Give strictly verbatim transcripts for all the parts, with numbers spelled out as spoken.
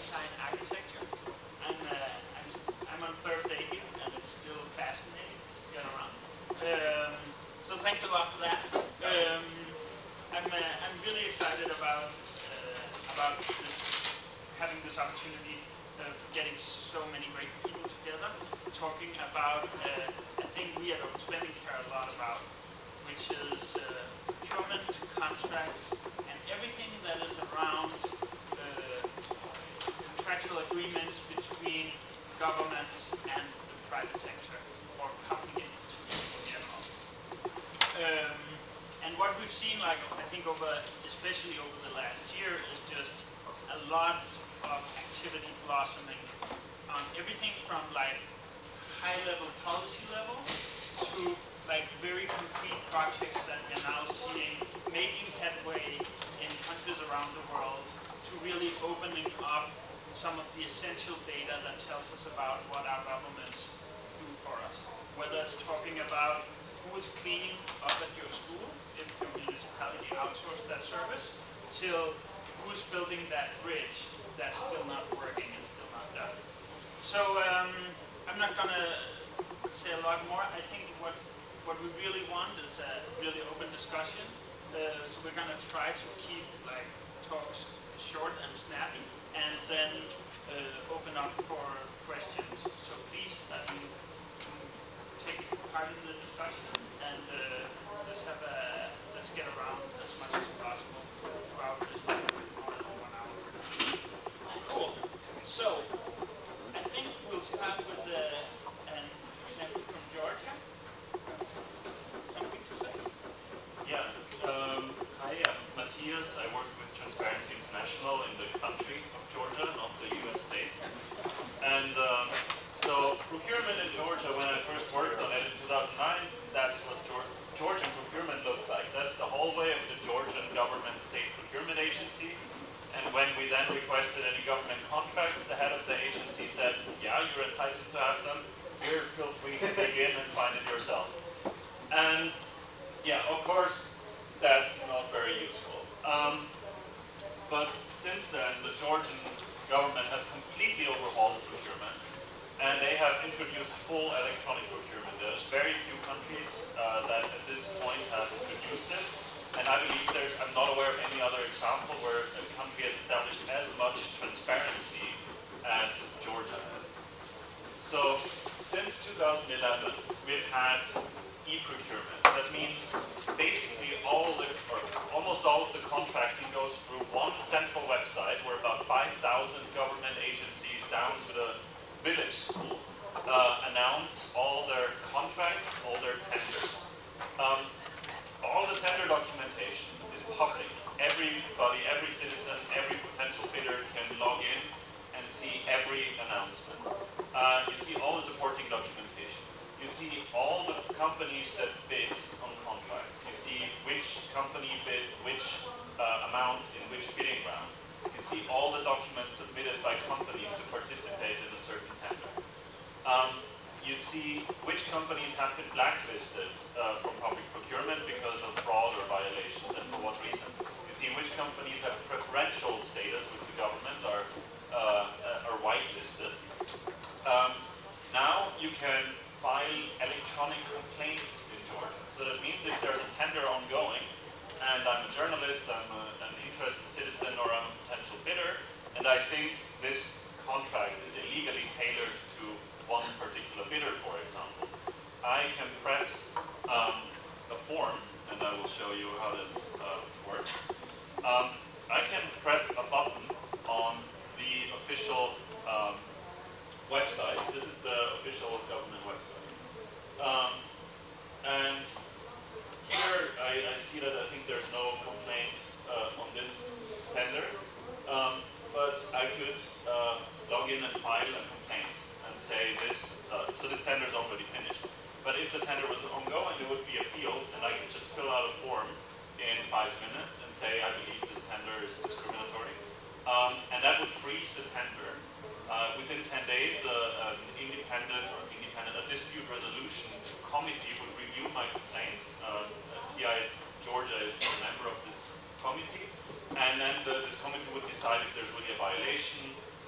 design architecture. I'm, uh, I'm, I'm on third day here, and it's still fascinating to get around. Um, so thanks a lot for that. Um, I'm, uh, I'm really excited about uh, about this, having this opportunity of getting so many great people together, talking about uh, a thing we at OpenSpending care a lot about, which is uh, procurement, contracts, and everything that is around uh, contractual agreements between governments and the private sector, or public entities in general. Um, and what we've seen, like I think over, especially over the last year, is just a lot of activity blossoming on everything from like high-level policy level to like very concrete projects that we're now seeing making headway in countries around the world to really opening up some of the essential data that tells us about what our governments do for us. Whether it's talking about who is cleaning up at your school, if your municipality outsourced that service, till who's building that bridge that's still not working and still not done. So um, I'm not going to say a lot more. I think what what we really want is a really open discussion. Uh, so we're going to try to keep like talks short and snappy, and then uh, open up for questions. So please um, take part in the discussion, and uh, let's have a let's get around as much as possible throughout this more than one hour. Cool. So I think we'll start with uh, an example from Georgia. Something to say? Yeah. Um, hi, I'm Mathias. I work with Transparency International in the country of Georgia, not the U S state. And um, so procurement in Georgia, when I first worked on it in two thousand nine, that's what Georgian procurement looked like. That's the hallway of the Georgian government state procurement agency. And when we then requested any government contracts, the head of the agency said, yeah, you're entitled to have them. Here, feel free to dig in and find it yourself. And yeah, of course, that's not very useful. Um, but since then, the Georgian government has completely overhauled procurement, and they have introduced full electronic procurement. There's very few countries uh, that at this point have introduced it. And I believe there's, I'm not aware of any other example where a country has established as much transparency as Georgia has. So, since two thousand eleven, we've had e-procurement. That means basically all the, or almost all of the contracting goes through one central website where about five thousand government agencies down to the village school uh, announce all their contracts, all their tenders. Um, all the tender documentation is public. Everybody, every citizen, every potential bidder can log in and see every announcement. Uh, you see all the supporting documentation. You see all the companies that bid on contracts. You see which company bid which uh, amount in which bidding round. You see all the documents submitted by companies to participate in a certain tender. Um, you see which companies have been blacklisted uh, from public procurement because of fraud or violations, and for what reason. You see which companies have preferential status with the government, are, uh, are whitelisted. Um, now you can file electronic complaints in Georgia. So that means if there's a tender ongoing, and I'm a journalist, I'm a, an interested citizen, or I'm a potential bidder, and I think this contract is illegally tailored to one particular bidder, for example, I can press um, a form, and I will show you how that uh, works. Um, I can press a button on the official um, website. This is the official government website. Um, and here I, I see that I think there's no complaint uh, on this tender, um, but I could uh, log in and file a complaint and say this, uh, so this tender is already finished. But if the tender was ongoing, there would be a field, and I could just fill out a form in five minutes and say, I believe this tender is discriminatory. Um, and that would freeze the tender. Uh, within ten days, uh, an independent or independent a dispute resolution committee would review my complaint. Uh, T I Georgia is a member of this committee, and then the, this committee would decide if there's really a violation,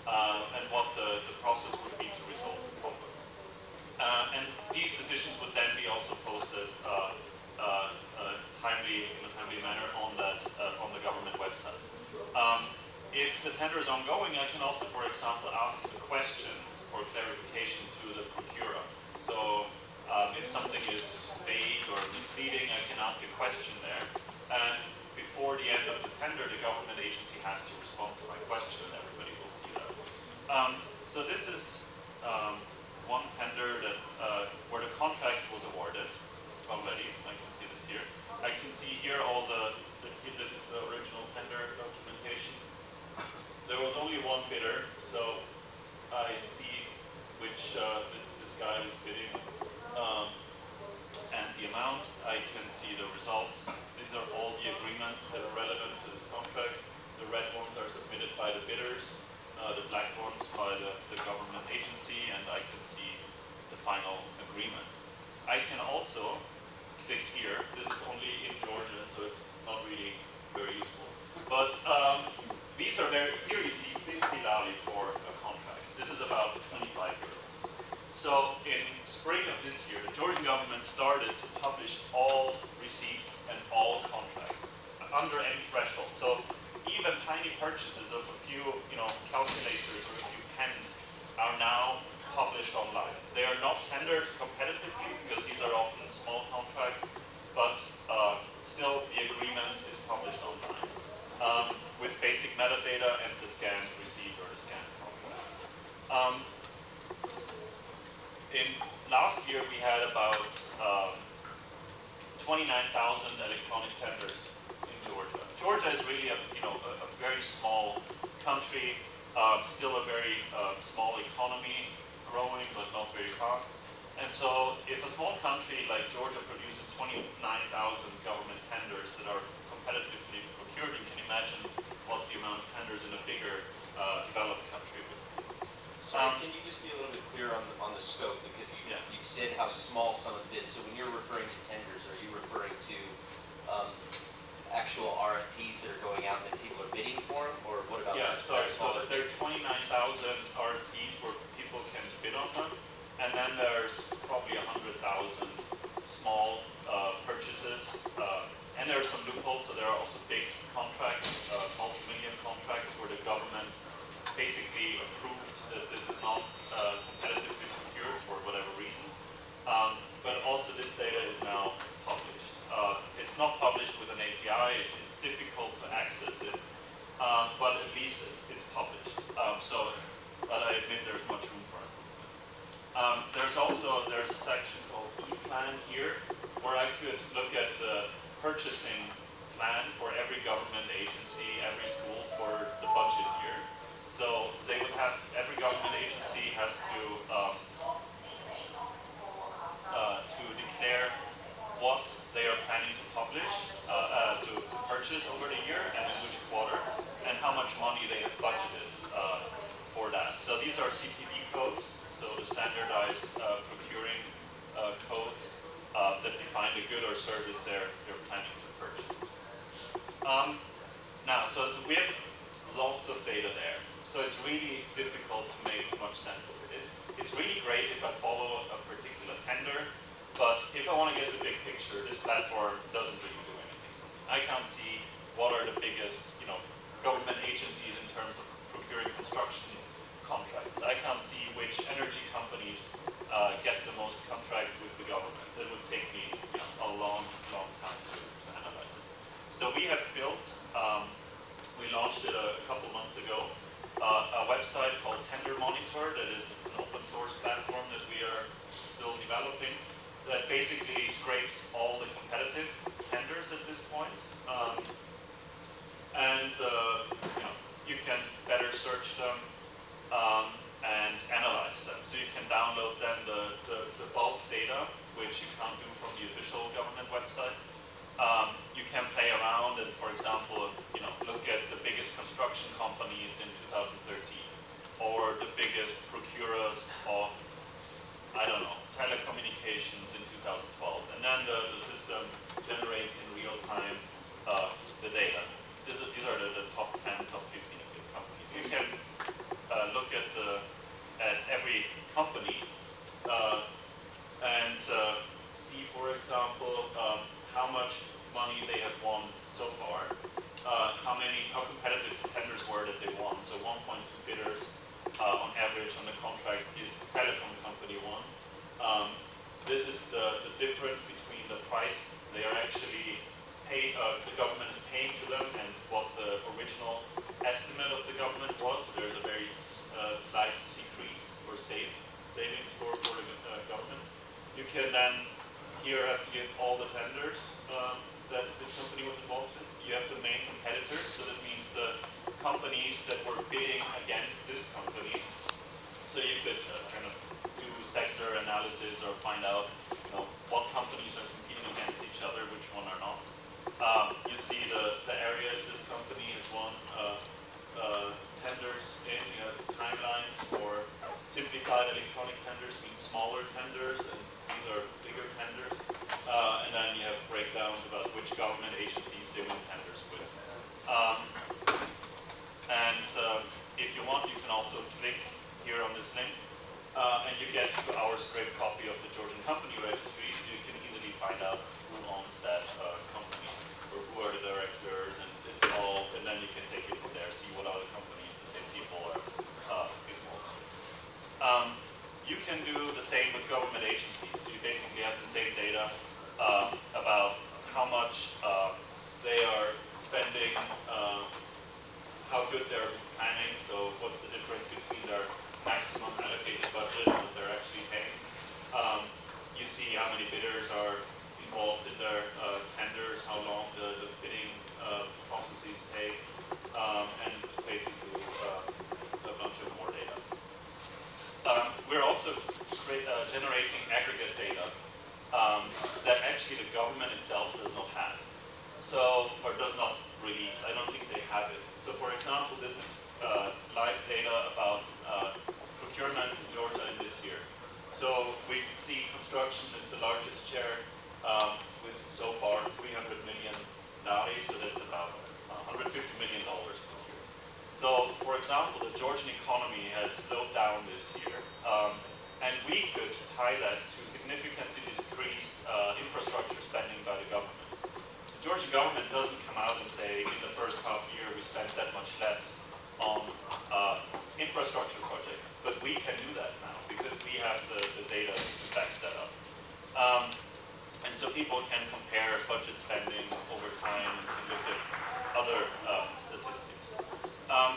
uh, and what the, the process would be to resolve the problem. Uh, and these decisions would then be also posted uh, uh, uh, timely, in a timely manner on that uh, on the government website. Um, if the tender is ongoing, I can also, for example, ask a question for clarification to the procurer. So um, if something is vague or misleading, I can ask a question there. And before the end of the tender, the government agency has to respond to my question, and everybody will see that. Um, so this is um, one tender that uh, where the contract was awarded already. I can see this here. I can see here all the, the this is the original tender documentation. There was only one bidder, so I see which uh, this, this guy was bidding um, and the amount. I can see the results. These are all the agreements that are relevant to this contract. The red ones are submitted by the bidders, uh, the black ones by the, the government agency, and I can see the final agreement. I can also click here. This is only in Georgia, so it's not really very useful. But um, these are very, here you see fifty lari for a contract. This is about twenty-five euros. So in spring of this year, the Georgian government started to publish all receipts and all contracts under any threshold. So even tiny purchases of a few, you know, calculators or a few pens are now published online. They are not tendered competitively because these are often small contracts, but uh, still the agreement is published online um, with basic metadata and the scanned receipt or the scanned contract. Um, in last year we had about um, twenty-nine thousand electronic tenders in Georgia. Georgia is really a, you know, a, a very small country, um, still a very uh, small economy, growing but not very fast. And so if a small country like Georgia produces twenty-nine thousand government tenders that are competitively procured, you can imagine what the amount of tenders in a bigger uh, developed country would be. Sorry, Um, can you just be a little bit clearer on the, on the scope? Because you, yeah. you said how small some of the bids. So when you're referring to tenders, are you referring to um, actual R F Ps that are going out and that people are bidding for them? Or what about Yeah, that? sorry, that so smaller there are twenty-nine thousand R F Ps where people can bid on them. And then there's probably one hundred thousand small uh, purchases. Uh, and there are some loopholes, so there are also big contracts, uh, multi-million contracts where the government basically approved that this is not uh, competitively procured for whatever reason. Um, but also this data is now published. Uh, it's not published with an A P I, it's, it's difficult to access it, um, but at least it's, it's published. Um, so, but I admit there's much room for improvement. Um, there's also, there's a section called E-Plan here, where I could look at the purchasing plan for every government agency, every school for the budget year. So they would have, every government agency has to um, uh, to declare what they are planning to publish, uh, uh, to, to purchase over the year and in which quarter, and how much money they have budgeted uh, for that. So these are C P D codes, so the standardized uh, procuring uh, codes uh, that define the good or service they're, they're planning to purchase. Um, now, so we have lots of data there. So it's really difficult to make much sense of it. It's really great if I follow a particular tender, but if I want to get the big picture, this platform doesn't really do anything. I can't see what are the biggest, you know, government agencies in terms of procuring construction contracts. I can't see which energy companies uh, get the most contracts with the government. It would take me, you know, a long, long time to, to analyze it. So we have built, um, we launched it a, a couple months ago, Uh, a website called Tender Monitor. That is, it's an open source platform that we are still developing that basically scrapes all the competitive tenders at this point. Um, and uh, you know, you can better search them um, and analyze them. So you can download then the, the, the bulk data, which you can't do from the official government website. Um, you can play around and, for example, you know, look at the biggest construction companies in two thousand thirteen, or the biggest procurers of, I don't know, telecommunications in two thousand twelve, and then the, the system generates in real time uh, the data. These are, these are the, the top ten, top fifteen companies. You can uh, look one point two bidders uh, on average on the contracts this telecom company won. Um, this is the, the difference between the price they are actually pay, uh, the government is paying to them and what the original estimate of the government was. So there's a very uh, slight decrease or save, savings for, for the uh, government. You can then here have to give all the tenders um, that this company was involved in. You have the main competitors, so that means the companies that were bidding against this company. So you could uh, kind of do sector analysis or find out, you know, what companies are competing against each other, which one are not. Um, you see the, the areas this company has won uh, uh, tenders in. You have timelines for simplified electronic tenders, means smaller tenders, and these are bigger tenders. Uh, and then you have breakdowns about which government agencies they win tenders with. Um, and um, if you want, you can also click here on this link, uh, and you get to our scraped copy of the Georgian company registry, so you can easily find out who owns that uh, company, or who are the directors, and it's all, and then you can take it from there, see what other companies the same people are uh, involved in. Um, you can do the same with government agencies. So you basically have the same data uh, about how much uh, they are spending, uh, how good they're planning, so what's the difference between their maximum allocated budget and what they're actually paying. Um, you see how many bidders are involved in their uh, tenders, how long the, the bidding uh, processes take, um, and basically uh, a bunch of more data. Um, we're also create, uh, generating aggregate data um, that actually the government itself does not have. So, or does not release. I don't think they have it. So for example, this is uh, live data about uh, procurement in Georgia in this year. So we see construction is the largest share um, with so far three hundred million lari, so that's about one hundred fifty million dollars per year. So for example, the Georgian economy has slowed down this year. Um, and we could tie that to significantly decreased uh, infrastructure spending by the government. The Georgian government doesn't come out and say, in the first half year we spent that much less on uh, infrastructure projects, but we can do that now because we have the, the data to back that up. Um, and so people can compare budget spending over time and can look at other um, statistics. Um,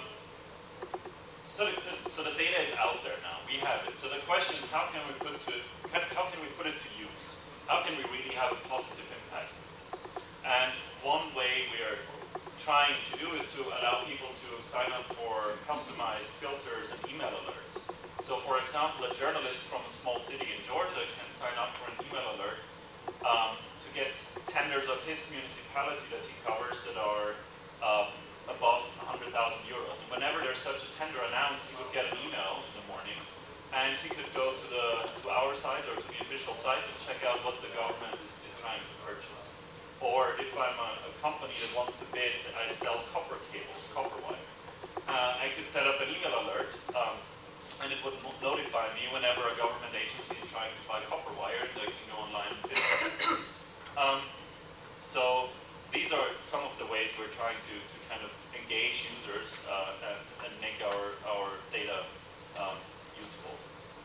so, the, so the data is out there now. We have it. So the question is, how can we put to can, how can we put it to use? How can we really have a positive impact? And one way we are trying to do is to allow people to sign up for customized filters and email alerts. So for example, a journalist from a small city in Georgia can sign up for an email alert um, to get tenders of his municipality that he covers that are uh, above one hundred thousand euros. And whenever there's such a tender announced, he would get an email in the morning, and he could go to, the, to our site or to the official site and check out what the government is, is trying to purchase. Or if I'm a, a company that wants to bid, I sell copper cables, copper wire. Uh, I could set up an email alert, um, and it would notify me whenever a government agency is trying to buy copper wire, and I can go online and bid. um, so these are some of the ways we're trying to, to kind of engage users uh, and, and make our, our data um, useful.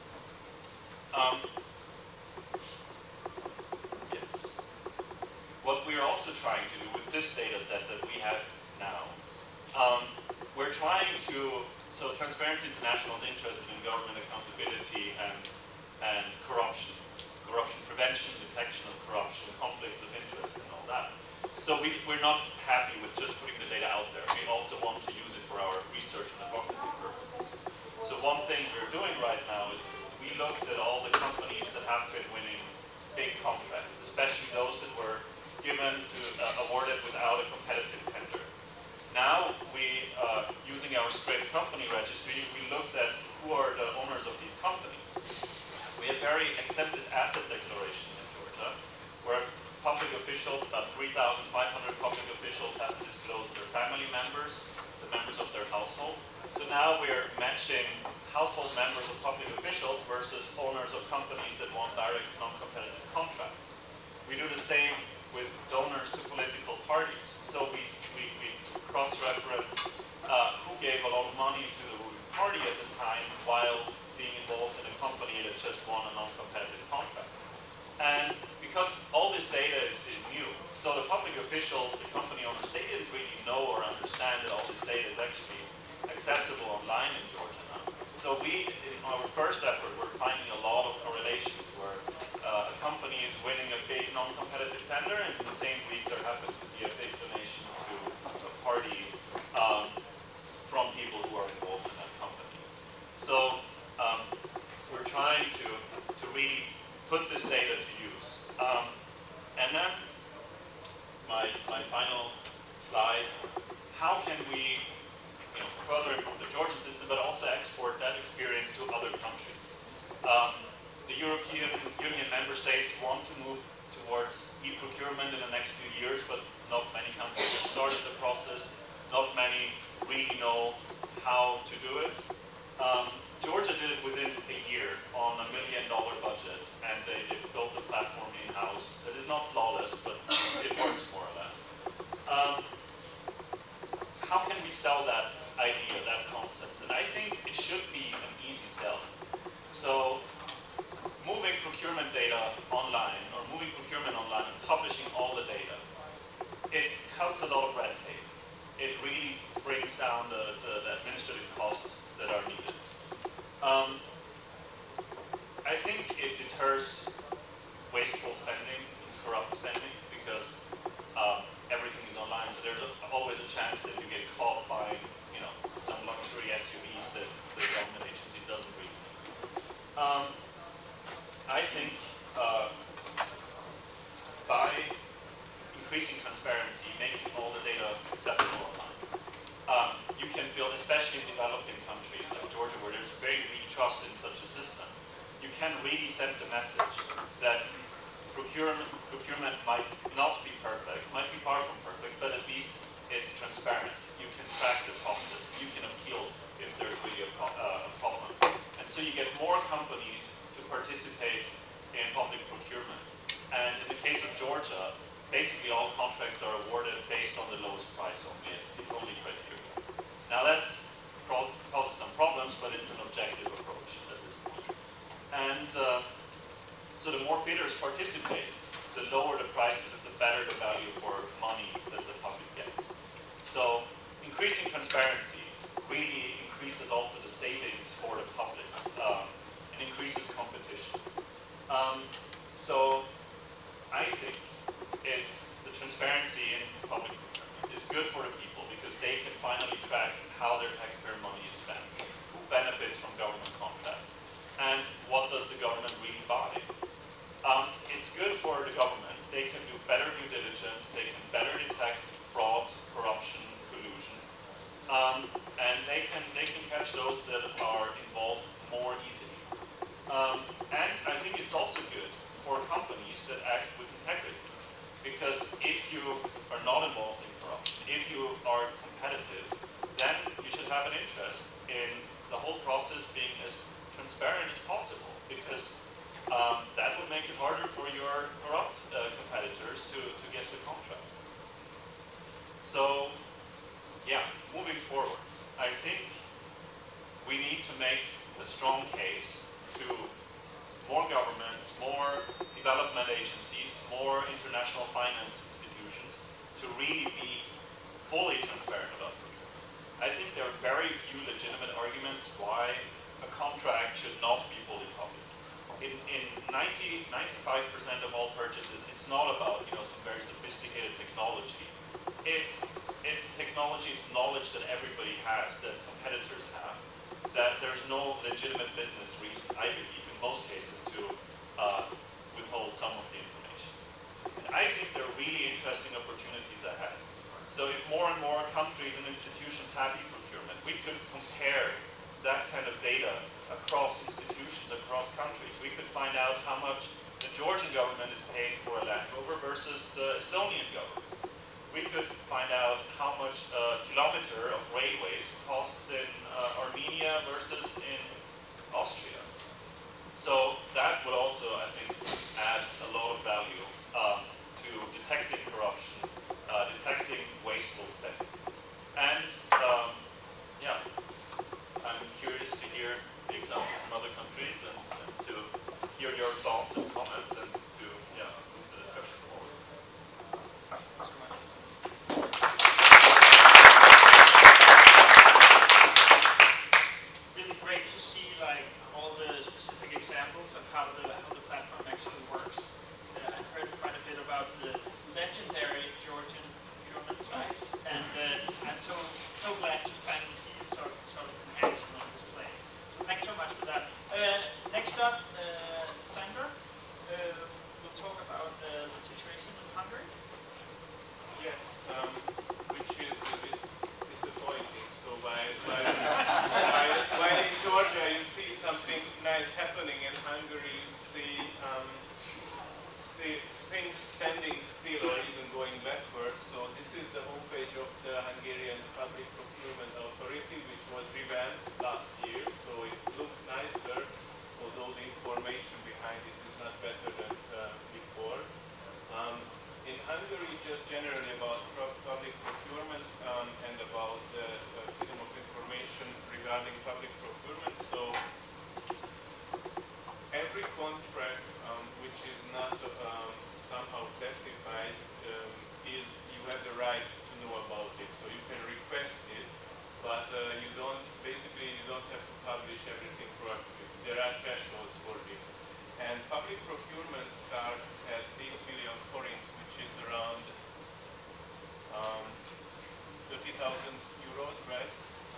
Um, What we're also trying to do with this data set that we have now, um, we're trying to, so Transparency International is interested in government accountability and, and corruption, corruption prevention, detection of corruption, conflicts of interest and all that. So we, we're not happy with just putting the data out there. We also want to use it for our research and advocacy purposes. So one thing we're doing right now is we looked at all the companies that have been winning big contracts, especially those that were given to uh, awarded without a competitive tender. Now we, uh, using our scraped company registry, we looked at who are the owners of these companies. We have very extensive asset declarations in Georgia, where public officials, about three thousand five hundred public officials, have to disclose their family members, the members of their household. So now we're matching household members of public officials versus owners of companies that want direct non-competitive contracts. We do the same with donors to political parties. So we, we, we cross-reference uh, who gave a lot of money to the ruling party at the time while being involved in a company that just won a non-competitive contract. And because all this data is, is new, so the public officials, the company owners, they didn't really know or understand that all this data is actually accessible online in Georgia now. So we, in our first effort, we're finding a lot of correlations where uh, a company is winning a big non-competitive tender, and in the same week there happens to be a big donation to a party um, from people who are involved in that company. So um, we're trying to, to really put this data to use. Um, and then my, my final slide, how can we you know, further improve the Georgian system, but also export that experience to other countries? Um, the European Union member states want to move towards e-procurement in the next few years, but not many countries have started the process. Not many really know how to do it. Um, Georgia did it within a year on a million dollar budget, and they, they built a platform in-house that is not flawless, but it works more or less. Um, how can we sell that idea, that concept? And I think it should be an easy sell. So moving procurement data online, or moving procurement online and publishing all the data, it cuts a lot of red tape. It really brings down the, the, the administrative costs that are needed. Um, I think it deters wasteful spending, corrupt spending, because um, everything is online. So there's a, always a chance that you get caught by, you know, some luxury S U Vs that the government agency doesn't really need. Um, I think uh, by increasing transparency, making all the data accessible online, um, you can build, especially in developing countries like Georgia, where there's very weak trust in such a system, you can really send the message that procurement, procurement might not be perfect, might be far from perfect, but at least it's transparent. You can track the process. You can appeal if there's really a, pro uh, a problem. And so you get more companies to participate in public procurement. And in the case of Georgia, basically all contracts are awarded based on the lowest price only. It's the only criteria. Now that's causes some problems, but it's an objective approach at this point. And uh, so the more bidders participate, the lower the prices and the better the value for money that the public gets. So increasing transparency really increases also the savings for the public um, and increases competition. Um, so I think it's the transparency in public procurement is good for the people because they can finally track how their taxpayer money is spent, who benefits from government contracts, and what does the government really buy. Um, it's good for the government. They can do better due diligence, they can better detect fraud, corruption, collusion, um, and they can, they can catch those that are involved more easily. Um, and I think it's also good for companies that act with integrity. Because if you are not involved in corruption, if you are competitive, then you should have an interest in the whole process being as transparent as possible. Because um, that would make it harder for your corrupt uh, competitors to, to get the contract. So, yeah, moving forward, I think we need to make a strong case to more governments, more development agencies, more international finance institutions to really be fully transparent about procurement. I think there are very few legitimate arguments why a contract should not be fully public. In, in ninety, ninety-five percent of all purchases, it's not about you know some very sophisticated technology. It's, it's technology, it's knowledge that everybody has, that competitors have, that there's no legitimate business reason, I believe, in most cases, to uh, withhold some of the information. And I think there are really interesting opportunities ahead. So if more and more countries and institutions have e-procurement, we could compare that kind of data across institutions, across countries. We could find out how much the Georgian government is paying for a Land Rover versus the Estonian government. We could find out how much a kilometer of railways costs in uh, Armenia versus in Austria. So that would also, I think, add a lot of value um, to detect hear the examples from other countries and, and to hear your thoughts and comments and to yeah, move the discussion forward. Really great to see like all the specific examples of how the how the platform actually works. Uh, I've heard quite a bit about the legendary Georgian procurement sites, and uh, I'm so so glad to finally see it sort of, sort of in action on display. So thanks so much for that. Uh, next up, uh, Sandor uh, will talk about uh, the situation in Hungary. Yes, um, which is a bit disappointing. So while, while, while, while in Georgia you see something nice happening, in Hungary you see um, st things standing still or even going backwards. So this is the homepage of the Hungarian Public Procurement Authority, which was revamped last year. So it looks nicer, although the information behind it is not better than uh, before. Um, in Hungary, just generally about public procurement um, and about the uh, freedom of information regarding public procurement. So every contract um, which is not um, somehow classified um, is you have the right to know about it. So you can request it, but uh, you don't. Basically, you don't have to publish everything proactively. There are thresholds for this, and public procurement starts at eight billion forints, which is around um, thirty thousand euros, right?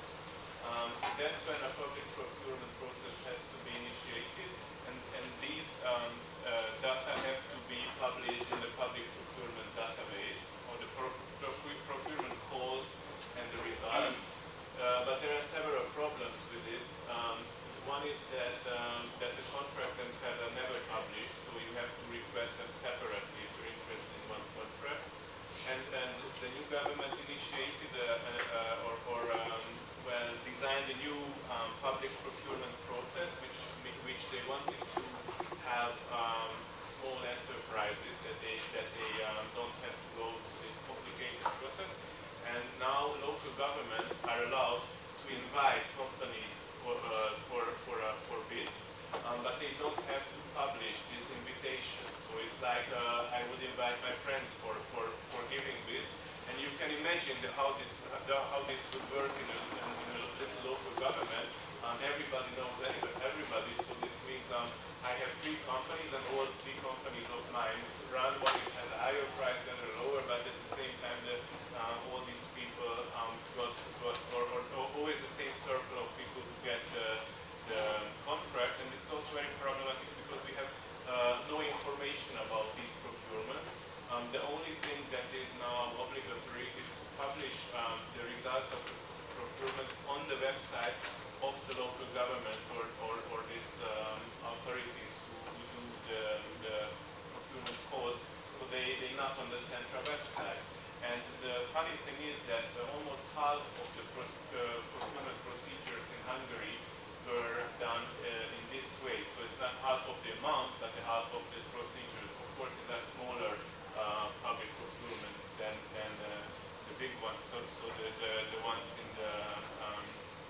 Um, so that's when a public procurement process has to be initiated, and, and these um, uh, data have to be published in the public procurement database, or the pro pro procurement calls and the results. Uh, but there are several problems with it. Um, one is that, um, that the contract themselves are never published, so you have to request them separately if you're interested in one contract. And, and the new government initiated a, a, a, or, or um, well, designed a new um, public procurement process, which which they wanted to have um, small enterprises that they that they um, don't have to go through this complicated process. And now local governments are allowed to invite companies for uh, for for, uh, for bids, um, but they don't have to publish this invitation. So it's like uh, I would invite my friends for for for giving bids. And you can imagine the, how this the, how this would work in a, in a little local government. Um, everybody knows everybody, so this means um, I have three companies, and all three companies of mine run. One is has a higher price than a lower, but at the same time, the, uh, all these people um, got, got or, or, or always the same circle of people who get the, the contract, and it's also very problematic because we have uh, no information about these procurement. Um, the only thing that is now obligatory is to publish um, the results of the procurement on the website of the local government or, or, or these um, authorities who, who do the, the procurement calls, so they, they're not on the central website. And the funny thing is that uh, almost half of the pro uh, procurement procedures in Hungary were done uh, in this way. So it's not half of the amount, but the half of the procedures. Of course, these are smaller uh, public procurements than, than uh, the big ones, so, so the, the, the ones in the um,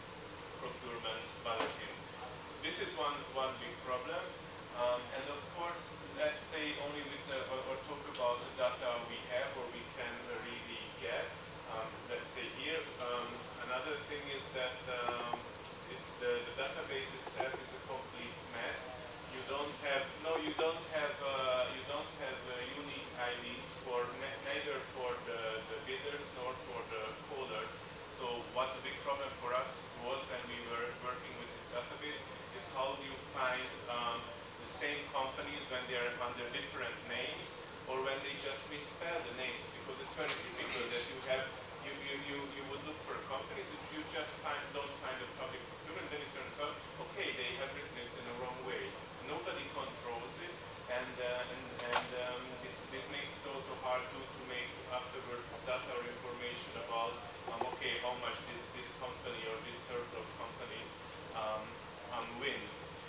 procurement bulletin. So this is one, one big problem. Um, and of course, let's stay only with the, or, or talk about the data we have or we can really get. Um, let's say here, um, another thing is that um, it's the, the database itself is a complete mess. You don't have, no, you don't have, uh, you don't have uh, unique I Ds for neither for the, the bidders nor for the callers. So what the big problem for us was when we were working with this database is how do you find um, the same companies when they are under different names or when they just misspell the names, because it's very typical that you have you you you, you would look for companies which you just find don't find a public procurement, then it turns out okay they have written it in the wrong way. Nobody controls it, and uh, and and um, this this makes it also hard to to make afterwards data or information about um, okay how much this this company or this circle of companies um, um win.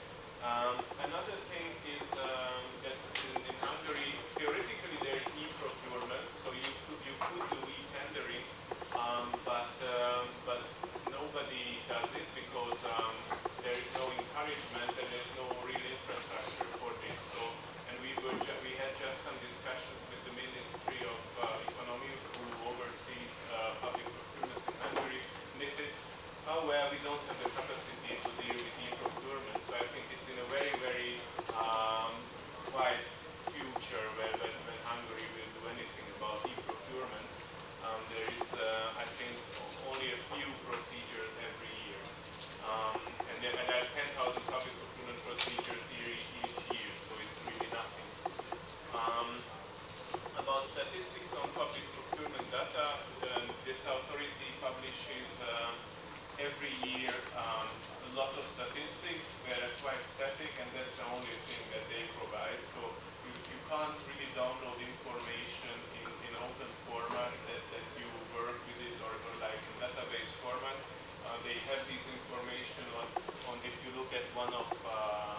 Um, another thing is um, that in, in Hungary, theoretically there is e-procurement, so you could, you could do e-tendering, um, but um, but nobody does it because um, there is no encouragement and there's no real infrastructure for this. So, and we were ju we had just some discussions with the Ministry of uh, Economy, who oversees uh, public procurement in Hungary. And they said, oh well, we don't have the capacity to deal with e-procurement. So I think it's in a very, very um, quiet future where when, when Hungary will do anything about e-procurement. Um, there is, uh, I think, only a few procedures every year. Um, and, there, and there are ten thousand public procurement procedures here each year, so it's really nothing. Um, about statistics on public procurement data, uh, this authority publishes uh, every year um, a lot of statistics. They're quite static, and that's the only thing that they provide. So you, you can't really download information in, in open format that, that you work with it, or, or like in database format. Uh, they have this information on, on if you look at one of uh,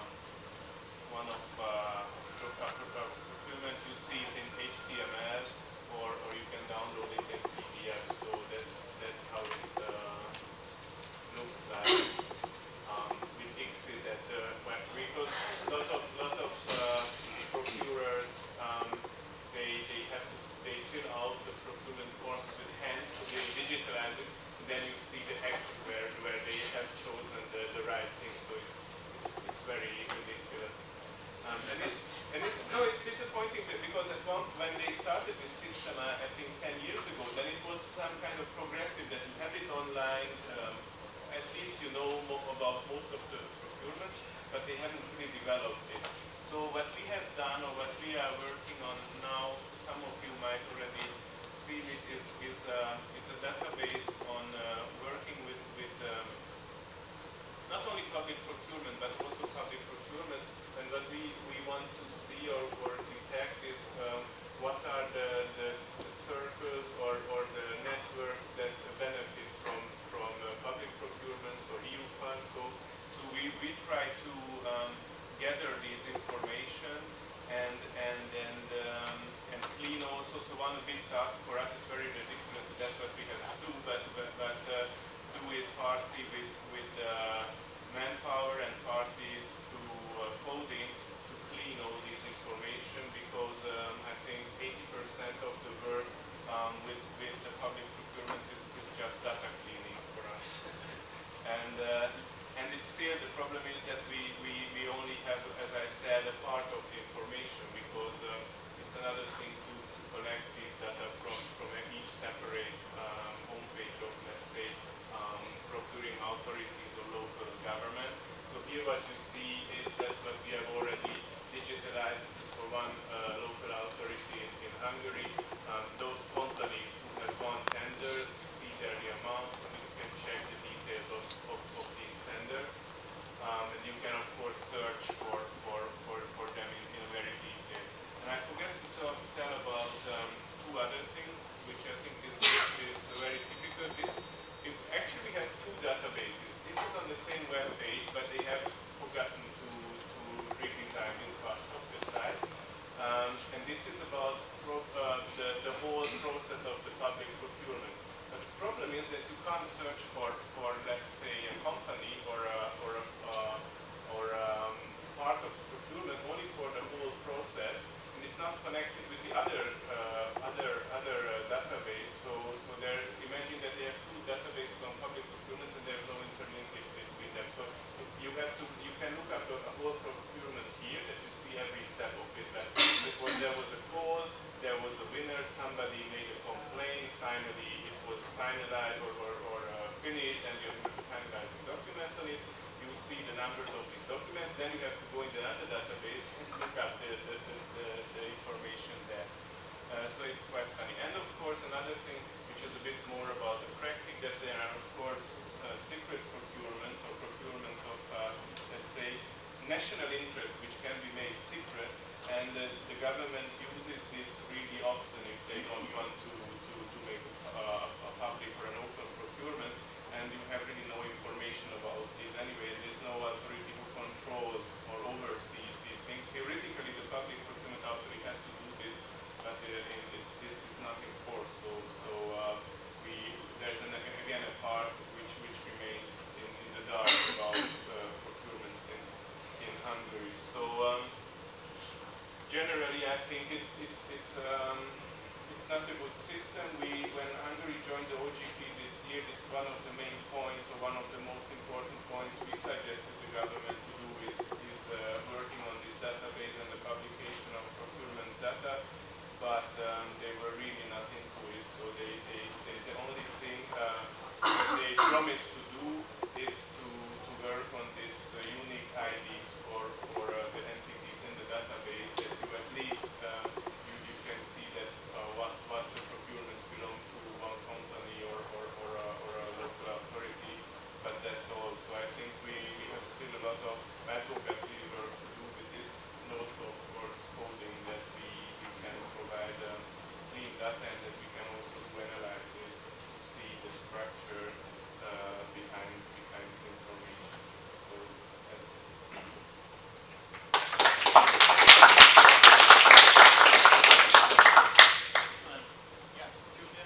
one of uh, procurement, you see it in H T M L, or, or you can download it in P D F. So that's that's how it uh, looks like um, with X's at the web. Because a lot of lot of uh, procurers um, they they have to, they fill out the procurement forms with hand, so they digitalize it. Then you see the X where, where they have chosen the, the right thing, so it's, it's, it's very ridiculous. Um, and it's, and it's, no, it's disappointing because at one, when they started this system, uh, I think ten years ago, then it was some kind of progressive that you have it online, um, at least you know mo about most of the procurement, but they haven't really developed it. So what we have done, or what we are working on now, some of you might already see it, is, is, uh, is a database on uh, working with, with um, not only public procurement, but also public procurement. And what we, we want to see or, or detect is um, what are the, the, the circles or, or the networks that benefit from, from uh, public procurements or E U funds. So, so we, we try to um, gather this information and, and, and, um, and clean also. So one big task for us is very ridiculous. That's what we have to do, but, but, but uh, do it partly with, with uh, manpower and partly through uh, coding to clean all this information, because um, I think eighty percent of the work um, with, with the public procurement is, is just data cleaning for us. and uh, and it's still, the problem is that we, we, we only have, as I said, a part of the information, because uh, it's another thing to, to collect these data from, from each separate um, homepage of, let's say, um, procuring authorities or local government. So here what you see is that what we have already digitalized. This is for one uh, local authority in, in Hungary. Um, those companies who have won tenders, you see there the amount, and you can check the details of, of, of these tenders. Um, and you can of course search for, for, for, for them in, in very detail. And I forgot to talk, tell about um, two other things, which I think is, is very typical. This, if, actually we have two databases. This is on the same web page, but they have forgotten to, to redesign this part software side. Um, and this is about pro, uh, the, the whole process of the public procurement. But the problem is that you can't search for, for let's say, a company or a, or a, uh, or um, part of procurement only for the whole process, and it's not connected with the other uh, other other uh, database. So so there, imagine that they have two databases on public procurement and there's no interlinkage between them. So you have to you can look up a, a whole procurement here that you see every step of it. That was, there was a call, there was a winner, somebody made a complaint, finally it was finalized or, or, or uh, finished, and you have to finalize the document on it. You see the numbers of these documents, then you have to go in the other database and look up the, the, the, the, the information there. Uh, so it's quite funny. And of course another thing which is a bit more about the practice, that there are of course uh, secret procurements or procurements of, uh, let's say, national interest which can be made secret, and uh, the government uses this really often if they don't want to, to, to make uh, a public or an open procurement, and you have really no information about this anyway. There's no authority who controls or oversees these things. Theoretically, the public procurement authority has to do this, but uh, in this, this is not enforced. So, so uh, we there's an, again a part which which remains in, in the dark about uh, system, we, when Hungary joined the O G P this year, this one of the main points, or one of the most important points we suggested the government to do is, is uh, working on this database and the publication of procurement data, but um, they were really not into it. So they, they, they, the only thing uh, that they promised to do is to, to work on this uh, unique I Ds for, for uh, the entities in the database, that you at least um, you, you can see that uh, what, what the procurements belong to one company or, or, or, a, or a local authority, but that's all. So I think we, we have still a lot of advocacy work to do with this, and also of course coding that we, we can provide um, clean data and that we can also do analysis to see the structure uh, behind behind the information. So that's Excellent. Yeah, Julia.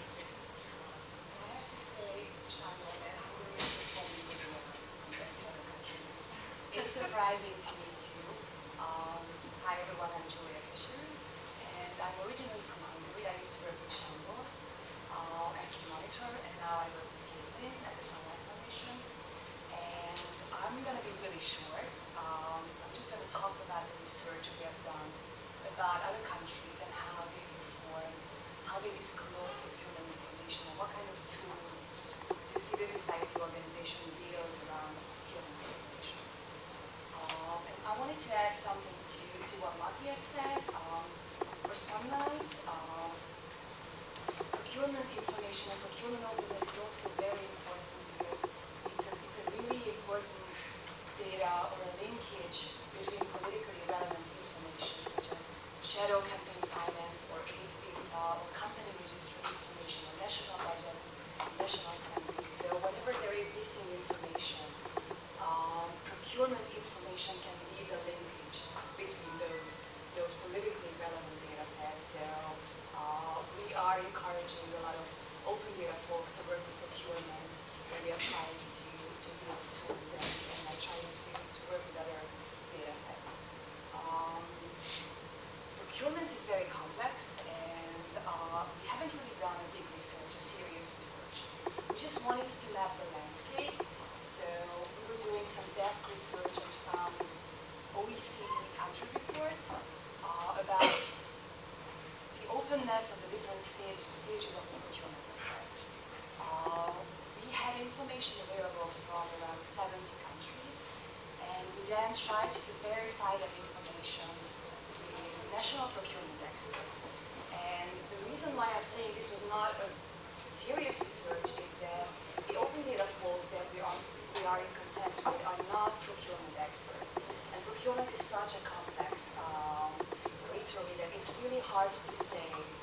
I have to say, Sandor, that Hungary is performing really well compared to other countries. It's surprising to me too. Um, hi everyone, I'm Julia Keserű, and I'm originally from Hungary. I used to work with Sandor uh, at Moderator, and now I work with Kaitlin at the Sunlight Foundation. And I'm going to be really short. Um, I'm just going to talk about the research we have done about other countries and how they perform, how they disclose procurement information, and what kind of tools do civil society organizations build around procurement information. Um, and I wanted to add something to, to what Mathias said. Um, for Sunlight, um, procurement information and procurement openness is also very important because it's a, it's a really important data or a linkage between politically relevant information such as shadow campaign finance or aid data or company registry information or national budget, national spending. So whenever there is missing information, um, procurement information can be the linkage between those, those politically relevant data sets. So uh, we are encouraging a lot of open data folks to work with procurement, and we are trying to, to build tools and, and are trying to, to work with other data sets. Um, procurement is very complex, and uh, we haven't really done a big research, a serious research. We just wanted to map the landscape, so we were doing some desk research and found O E C D country reports uh, about the openness of the different stage, stages of the procurement process. Uh, we had information available from around seventy countries, and we then tried to verify that information with national procurement experts. And the reason why I'm saying this was not a serious research is that the open data folks that we are, we are in contact with are not procurement experts. And procurement is such a complex um, territory that it's really hard to say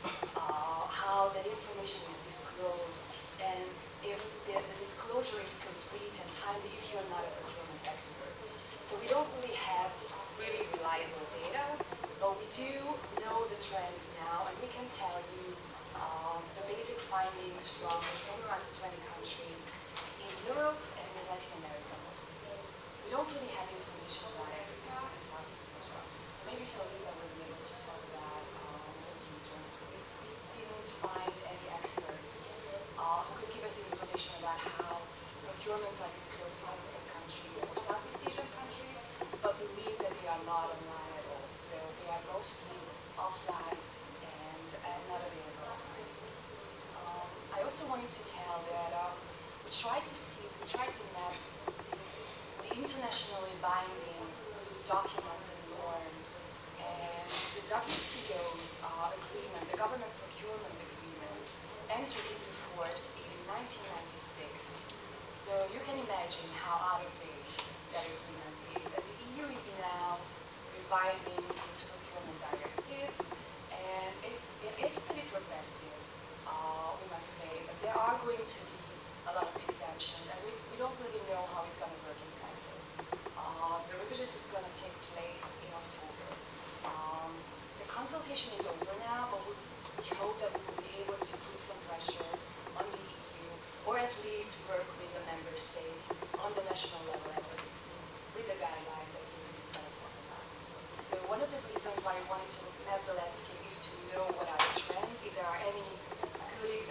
uh, how that information is disclosed and if the, the disclosure is complete and timely if you're not a procurement expert. So we don't really have really reliable data, but we do know the trends now, and we can tell you um, the basic findings from, from around twenty countries in Europe and in Latin America mostly. We don't really have information about everything in Southeast Asia. So maybe Felipe will be able to talk about um, the regions. We, we didn't find any experts uh, who could give us information about how procurements are disclosed in other countries or Southeast Asian countries, but believe that they are not online at all. So they are mostly offline and, and not available online. Um, I also wanted to tell that um, we tried to see, we tried to map the, the internationally binding documents and norms, and the W C O's uh, agreement, the government procurement agreement, entered into force in nineteen ninety-six. So you can imagine how out of date that agreement is. And the E U is now revising its procurement directives, and it, it is pretty progressive, uh, we must say, but there are going to be a lot of exemptions, and we, we don't really know how it's going to work in practice. Uh, the revision is going to take place in October. Um, the consultation is over now, but we, we hope that we will be able to put some pressure on the E U, or at least work with the member states on the national level at least, with the guidelines that he is going to talk about. So one of the reasons why I wanted to map the landscape is to know what are the trends, if there are any good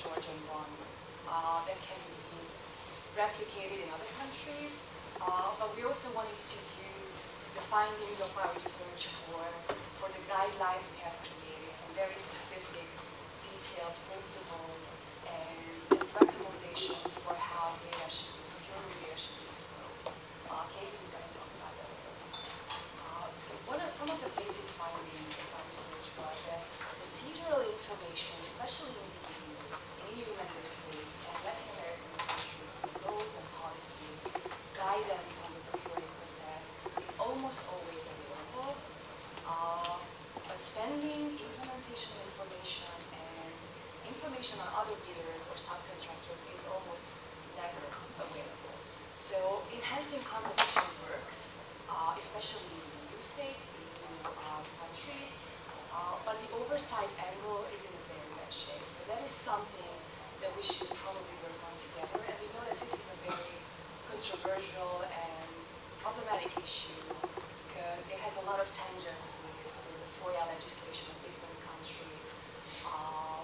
Georgian one uh, that can be replicated in other countries. Uh, but we also wanted to use the findings of our research for, for the guidelines we have created, some very specific, detailed principles and, and recommendations for how data should be, procurement data should be exposed. Uh, Kaitlin is going to talk about that a little bit. Uh, so what are some of the basic findings of our research were that procedural information, especially in the E U, in E U member states and Latin American countries, so laws and policies, guidance on the procurement process is almost always available. Uh, but spending, implementation information, and information on other bidders or subcontractors is almost never available. So enhancing competition works, uh, especially in E U states, in E U uh, countries, uh, but the oversight angle is in a very bad shape. So that is something that we should probably work on together, and we know that this is a very controversial and problematic issue because it has a lot of tangents with, with the FOIA legislation of different countries. Um,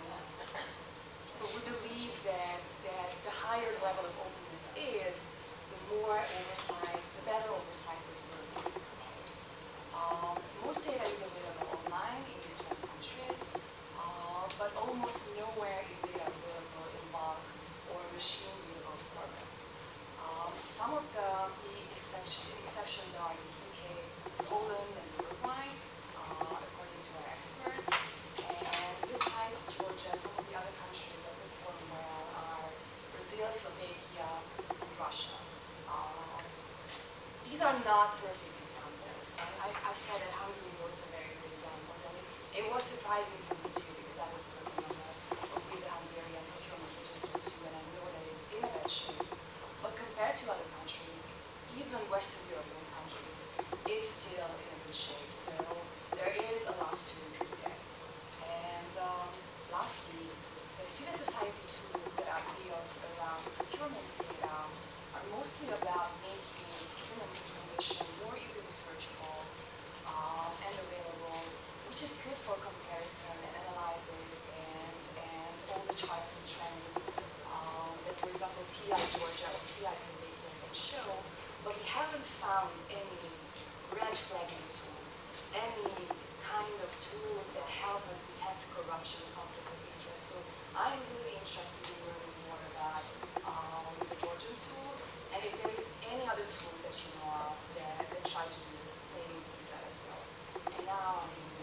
but we believe that, that the higher the level of openness is, the more oversight, the better oversight will work in these countries. Um, most data is available online in these twelve countries, uh, but almost nowhere is data available in bulk or machine readable formats. Um, some of the, the exceptions are the U K, Poland, and Uruguay, uh, according to our experts. And besides Georgia, some of the other countries that perform well are Brazil, Slovakia, and Russia. Uh, these are not perfect examples. And I, I've said that Hungary is also very good examples. And it, it was surprising for me too, because I was working on the, with the Hungarian procurement register too, and I know that it's in a bad shape. But compared to other countries, even Western European countries, it's still in a good shape. So there is a lot to improve there. And um, lastly, the civil society tools that are built around procurement data are mostly about making procurement information more easily searchable um, and available, which is good for comparison and analysis and, and all the charts and trends um, that, for example, T I Georgia or T I Slovakia can show, but we haven't found any red flagging tools, any kind of tools that help us detect corruption, conflict of interest. So I'm really interested in learning more about um, the Georgian tool, and if there is any other tools that you know of that, that try to do the same, please let us know. And now I'm going to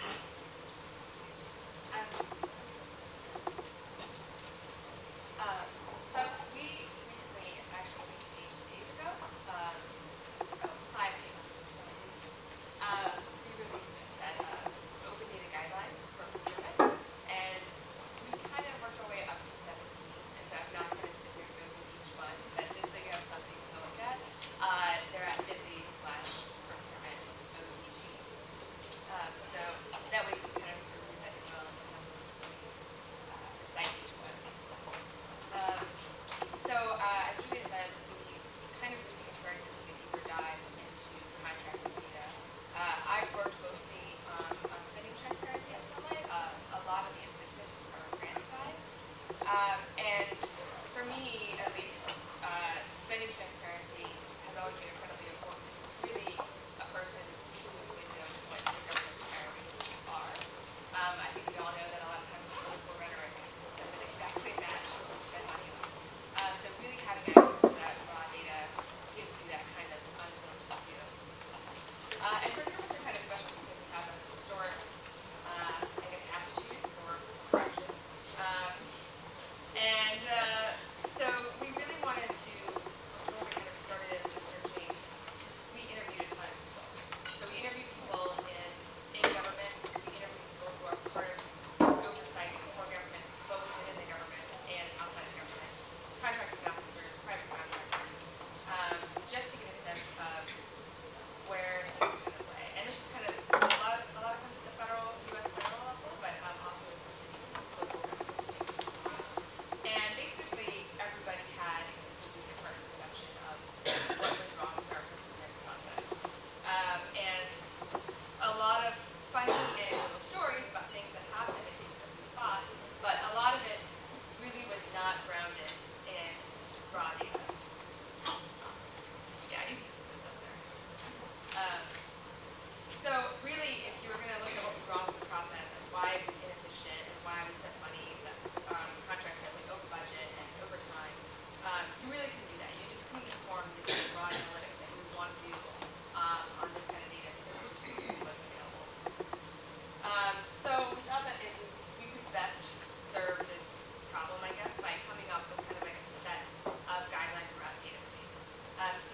Um, um, so we recently, actually eight days ago, um, oh, five days ago, uh, we released a set of open data guidelines for procurement, and we kind of worked our way up to seventeen, and so I'm not going to sit here and go through each one, but just so you have something to look at.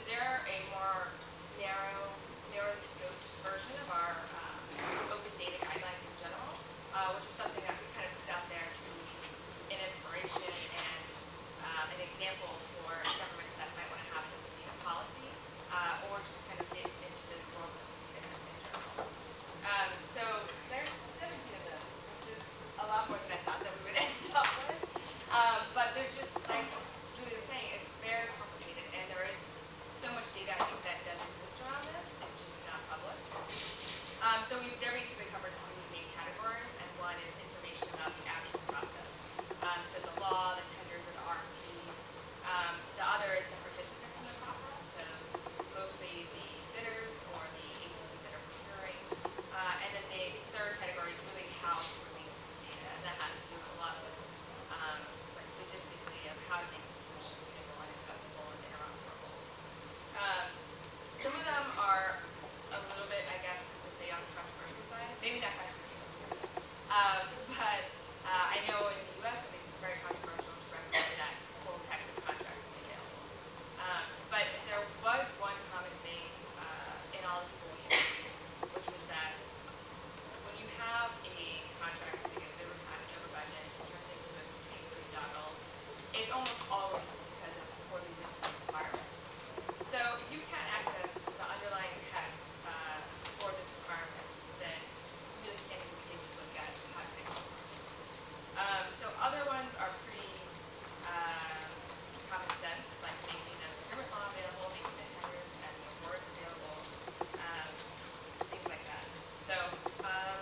they're a more narrow, narrowly scoped version of our um, open data guidelines in general, uh, which is something that we kind of put out there to be an inspiration and um, an example for governments that might want to have an open data policy, uh, or just kind of get into the world of open data in general. Um, so there's seventeen of them, which is a lot more than I thought that we would end up with. Um, but there's just, like Julie was saying, it's very complicated, and there is so much data I think that does exist around this. It's just not public. Um, so we, they're basically covered three main categories, and one is information about the actual process. Um, so the law, the tenders, and the R F Ps. Um, the other is the participants in the process, so mostly the bidders or the agencies that are procuring. Uh, and then the third category is really how to release this data, and that has to do with a lot of um, like logistically of how to make some information available and accessible and interoperable. Um, some of them are a little bit, I guess, you could say on the controversial side. Maybe not controversial, um, but uh, I know in the U S at least it's very controversial to recommend that full text of contracts be available. Um, but there was one common thing uh, in all the people we interviewed, which was that when you have a contract that gets over time and over budget, it turns into a complete boondoggle. It's almost always because of poorly written requirements. So if you can't access the underlying text uh, for those requirements, then you really can't even begin to look at how to fix them. Um, so other ones are pretty uh, common sense, like making the procurement law available, making the tenders and the awards available, um, things like that. So, um,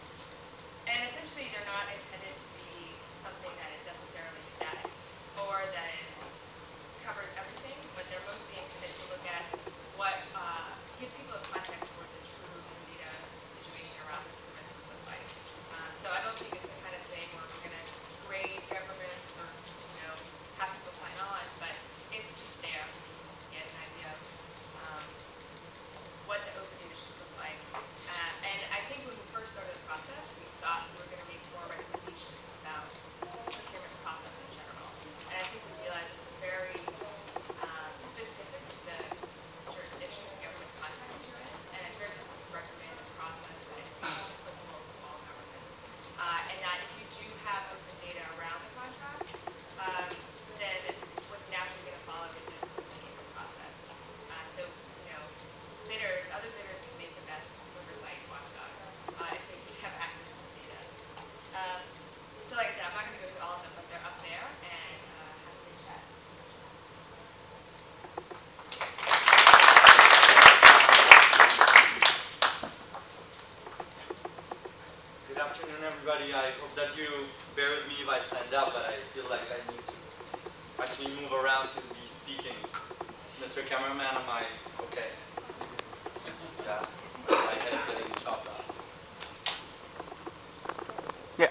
and essentially they're not intended to be something that is necessarily static or that is covers everything, but they're mostly intended to look at what, uh, give people a context for what the true data situation around procurements would look like. Um, so I don't think it's the kind of thing where we're going to grade governments or, you know, have people sign on, but it's just there for people to get an idea of um, what the open data should look like. Uh, and I think when we first started the process, we thought we were going to make more recommendations about procurement process in general. And I think we realized it's very um, specific to the jurisdiction and government context you're in, and it's very difficult to recommend a process that is applicable to all governments. Uh, and that if you do have open data around the contracts, um, then what's naturally going to follow is an improvement in the process. Uh, so, you know, bidders, other bidders can make the best oversight watchdogs uh, if they just have access to the data. Um, so like I said, I'm not going to go through all of them, but they're up there, and uh, have a good chat. Good afternoon, everybody. I hope that you bear with me if I stand up, but I feel like I need to actually move around to be speaking. Mister Cameraman, am I okay? Yeah, my head getting chopped off. Yeah.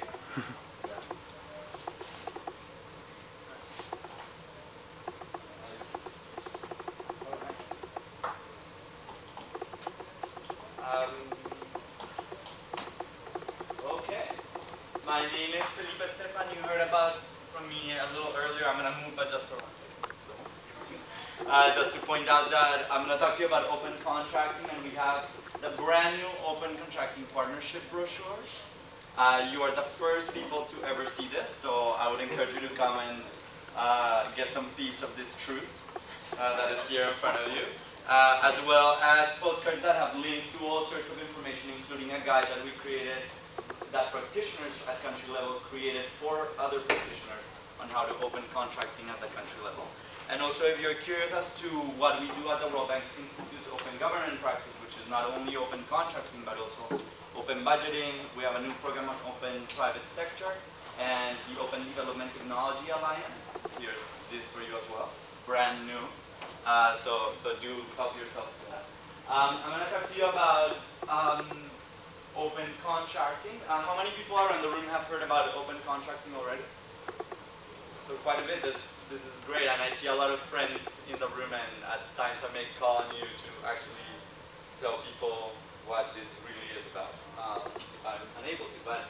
Oh, nice. Um, okay. My name is Felipe Estefan. You heard about from me a little earlier. I'm going to move, but just for one second. Uh, just to point out that I'm going to talk to you about open contracting, and we have the brand new open contracting partnership brochures. Uh, you are the first people to ever see this, so I would encourage you to come and uh, get some piece of this truth uh, that is here in front of you, uh, as well as postcards that have links to all sorts of information, including a guide that we created that practitioners at country level created for other practitioners on how to open contracting at the country level. And also, if you're curious as to what we do at the World Bank Institute's Open Government Practice, which is not only open contracting, but also open budgeting, we have a new program on open private sector, and the Open Development Technology Alliance. Here's this for you as well, brand new. Uh, so, so do help yourselves to that. Um, I'm going to talk to you about um, open contracting. Uh, how many people are in the room have heard about open contracting already? So quite a bit. This, this is great, and I see a lot of friends in the room, and at times I may call on you to actually tell people what this really is about, um, if I'm unable to. But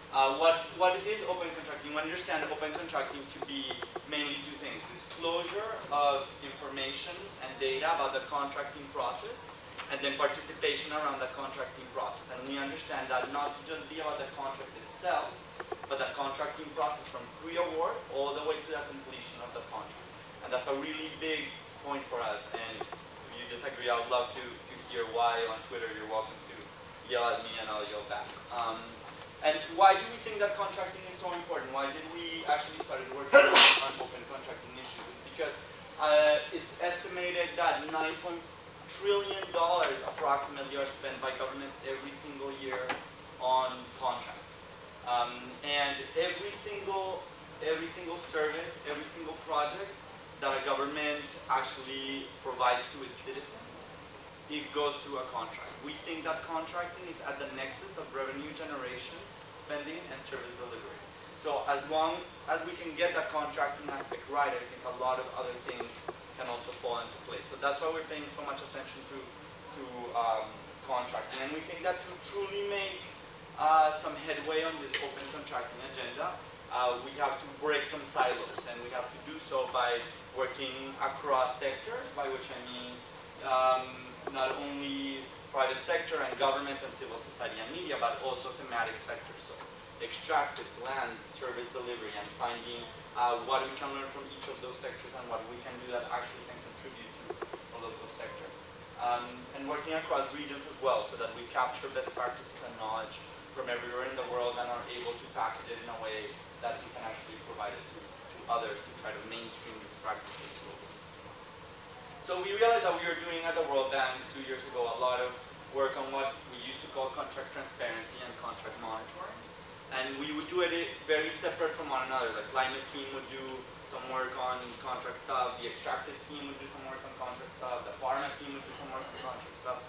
Uh, what, what is open contracting? We understand open contracting to be mainly two things. Disclosure of information and data about the contracting process, and then participation around the contracting process. And we understand that not to just be about the contract itself, but the contracting process from pre-award all the way to the completion of the contract. And that's a really big point for us. And if you disagree, I would love to, to hear why on Twitter. You're welcome to yell at me and I'll yell back. Um, And why do we think that contracting is so important? Why did we actually start working on open contracting issues? It's because uh, it's estimated that nine point trillion dollars approximately are spent by governments every single year on contracts. Um, and every single, every single service, every single project that a government actually provides to its citizens, it goes through a contract. We think that contracting is at the nexus of revenue generation, spending, and service delivery. So as long as we can get that contracting aspect right, I think a lot of other things can also fall into place. So that's why we're paying so much attention to, to um, contracting. And we think that to truly make uh, some headway on this open contracting agenda, uh, we have to break some silos. And we have to do so by working across sectors, by which I mean um, not only private sector and government and civil society and media, but also thematic sectors. So extractives, land, service delivery, and finding uh, what we can learn from each of those sectors and what we can do that actually can contribute to all of those sectors. Um, and working across regions as well, so that we capture best practices and knowledge from everywhere in the world and are able to package it in a way that we can actually provide it to, to others to try to mainstream these practices globally. So we realized that we were doing at the World Bank two years ago a lot of work on what we used to call contract transparency and contract monitoring. And we would do it very separate from one another. The climate team would do some work on contract stuff, the extractives team would do some work on contract stuff, the pharma team would do some work on contract stuff.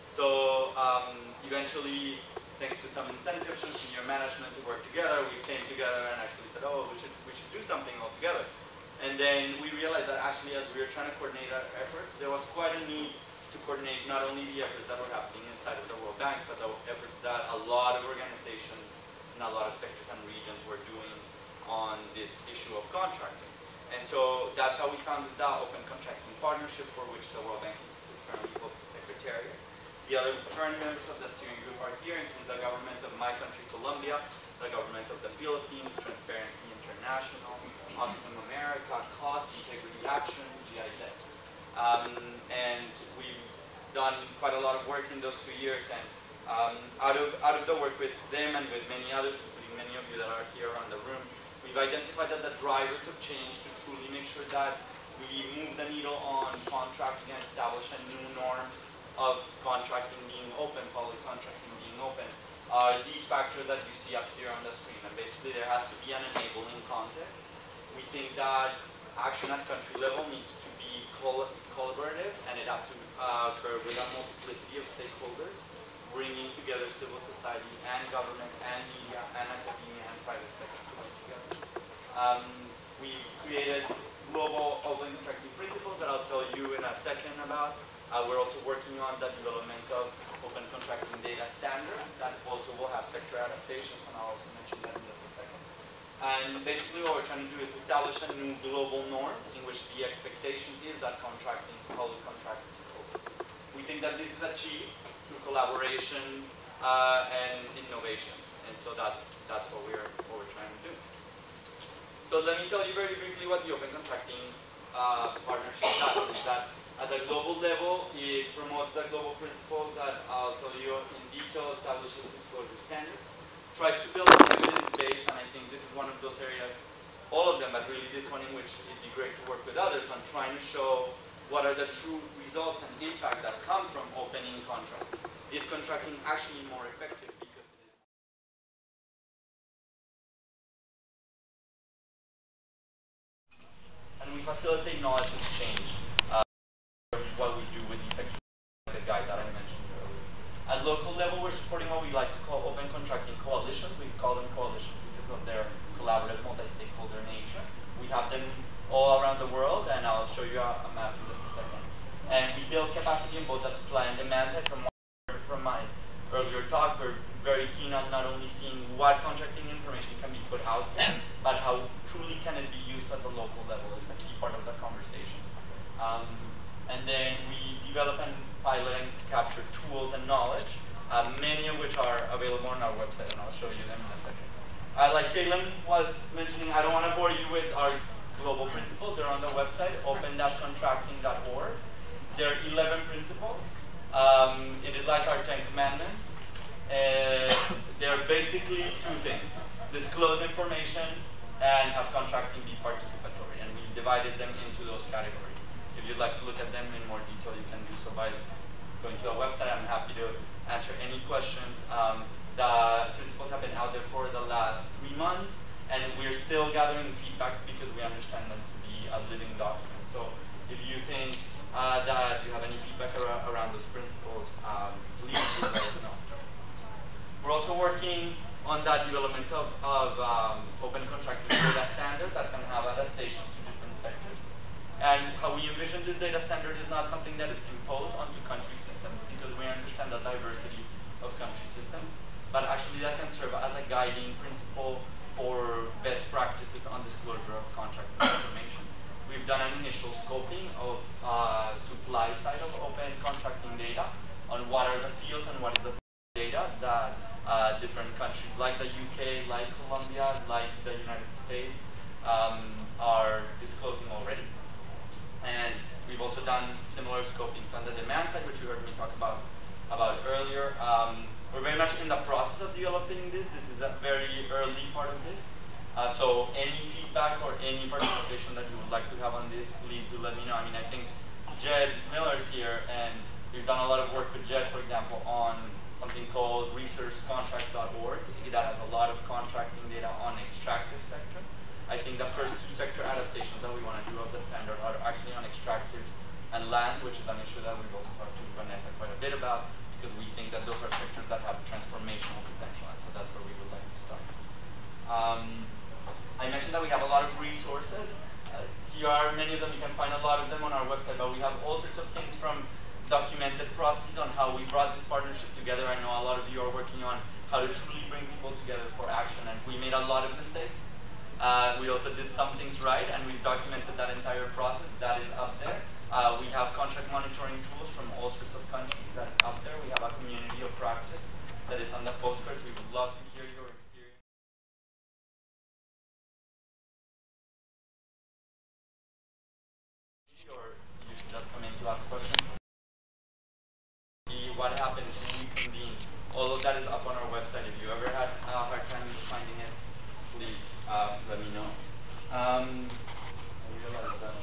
So um, eventually, thanks to some incentives from senior management to work together, we came together and actually said, oh, we should, we should do something all together. And then we realized that actually as we were trying to coordinate our efforts, there was quite a need to coordinate not only the efforts that were happening inside of the World Bank, but the efforts that a lot of organizations in a lot of sectors and regions were doing on this issue of contracting. And so that's how we founded the Open Contracting Partnership, for which the World Bank currently holds the Secretariat. The other current members of the steering group are here, including the government of my country, Colombia, the government of the Philippines, Transparency International, Oxfam America, Cost, Integrity Action, G I Z. Um, and we've done quite a lot of work in those two years, and um, out of out of the work with them and with many others, including many of you that are here on the room, we've identified that the drivers of change to truly make sure that we move the needle on contracting and establish a new norm of contracting being open, public contracting being open, are these factors that you see up here on the screen. And basically there has to be an enabling context. We think that action at country level needs to be col collaborative, and it has to uh, occur with a multiplicity of stakeholders, bringing together civil society and government and media and academia and private sector to work together. Um, we created global open contracting principles that I'll tell you in a second about. Uh, we're also working on the development of open contracting data standards that also will have sector adaptations, and I'll also mention that in just a second. And basically what we're trying to do is establish a new global norm in which the expectation is that contracting, public contracting is open. We think that this is achieved through collaboration uh, and innovation. And so that's, that's what, we're, what we're trying to do. So let me tell you very briefly what the Open Contracting uh, Partnership does. Is that at the global level, it promotes the global principles that I'll tell you in detail, establishes disclosure standards, tries to build an evidence base, and I think this is one of those areas, all of them, but really this one in which it'd be great to work with others on trying to show what are the true results and impact that come from opening contracts. Is contracting actually more effective because it is? And we facilitate knowledge exchange. Uh, what we do with these experts, the guide that I mentioned earlier. At local level, we're supporting what we like to call open contracting coalitions. We call them coalitions because of their collaborative, multi-stakeholder nature. We have them all around the world, and I'll show you a, a map in just a second. And we build capacity in both the supply and demand side. From, from my earlier talk, we're very keen on not only seeing what contracting information can be put out there, but how truly can it be used at the local level is a key part of the conversation. Um, and then we develop and pilot and capture tools and knowledge, uh, many of which are available on our website, and I'll show you them in a second. Uh, like Kaitlin was mentioning, I don't want to bore you with our global principles. They're on the website, open dash contracting dot org. There are eleven principles. Um, it is like our Ten Commandments. Uh, they're basically two things: disclose information and have contracting be participatory. And we divided them into those categories. If you'd like to look at them in more detail, you can do so by going to our website. I'm happy to answer any questions. Um, the principles have been out there for the last three months, and we're still gathering feedback because we understand them to be a living document. So if you think uh, that you have any feedback ar around those principles, um, please do let us know. We're also working on that development of, of um, open contracting data standard that can have adaptations to different sectors. And how we envision this data standard is not something that is imposed onto country systems, because we understand the diversity of country systems, but actually that can serve as a guiding principle for best practices on disclosure of contracting information. We've done an initial scoping of uh, supply side of open contracting data on what are the fields and what is the data that uh, different countries like the U K, like Colombia, like the United States um, are disclosing already. And we've also done similar scopings on the demand side, which you heard me talk about about earlier. Um, we're very much in the process of developing this. This is a very early part of this. Uh, so any feedback or any participation that you would like to have on this, please do let me know. I mean, I think Jed Miller's here, and we've done a lot of work with Jed, for example, on something called research contract dot org that has a lot of contracting data on extractive sector. I think the first two sector adaptations that we want to do of the standard are actually on extractives and land, which is an issue that we've also talked to Vanessa quite a bit about, because we think that those are sectors that have transformational potential, and so that's where we would like to start. Um, I mentioned that we have a lot of resources. Uh, here are many of them. You can find a lot of them on our website, but we have all sorts of things from documented processes on how we brought this partnership together. I know a lot of you are working on how to truly bring people together for action, and we made a lot of mistakes. Uh, we also did some things right, and we've documented that entire process. That is up there. Uh, we have contract monitoring tools from all sorts of countries. That is up there. We have a community of practice that is on the postcards. We would love to hear your experience. Or you should just come in to ask questions. See what happens when we convene. All of that is up on our website. If you ever had a hard time finding it, please uh, let me know. Um, I realize that.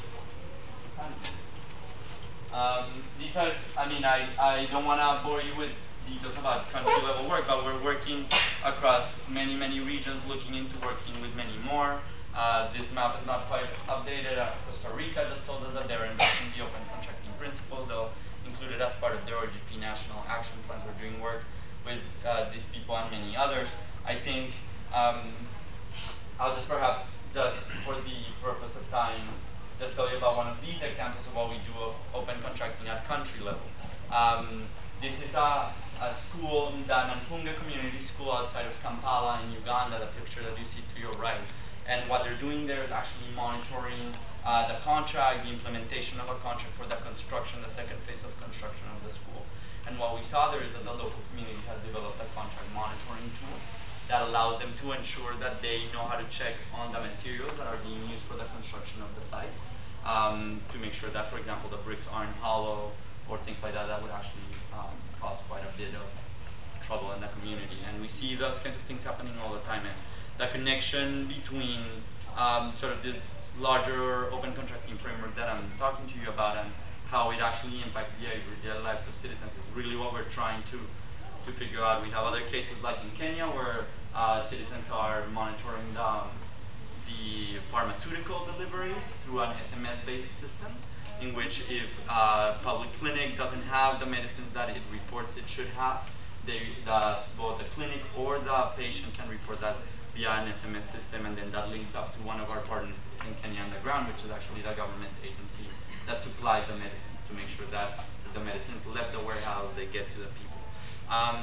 Um, these are, I mean, I, I don't want to bore you with details about country level work, but we're working across many, many regions, looking into working with many more. Uh, this map is not quite updated. Uh, Costa Rica just told us that they're investing the open contracting principles. They'll include it as part of their O G P national action plans. We're doing work with uh, these people and many others. I think um, I'll just perhaps, just for the purpose of time, just tell you about one of these examples of what we do of open contracting at country level. Um, this is a, a school, the Nampunga Community School outside of Kampala in Uganda, the picture that you see to your right. And what they're doing there is actually monitoring uh, the contract, the implementation of a contract for the construction, the second phase of construction of the school. And what we saw there is that the local community has developed a contract monitoring tool that allows them to ensure that they know how to check on the materials that are being used for the construction of the site, um, to make sure that, for example, the bricks aren't hollow or things like that. That would actually um, cause quite a bit of trouble in the community. And we see those kinds of things happening all the time. And the connection between um, sort of this larger open contracting framework that I'm talking to you about and how it actually impacts the everyday lives of citizens is really what we're trying to to figure out. We have other cases like in Kenya where uh, citizens are monitoring the, um, the pharmaceutical deliveries through an S M S-based system, in which if a uh, public clinic doesn't have the medicines that it reports it should have, they, the, both the clinic or the patient can report that via an S M S system, and then that links up to one of our partners in Kenya on the ground, which is actually the government agency that supplies the medicines, to make sure that the medicines left the warehouse, they get to the people. Um,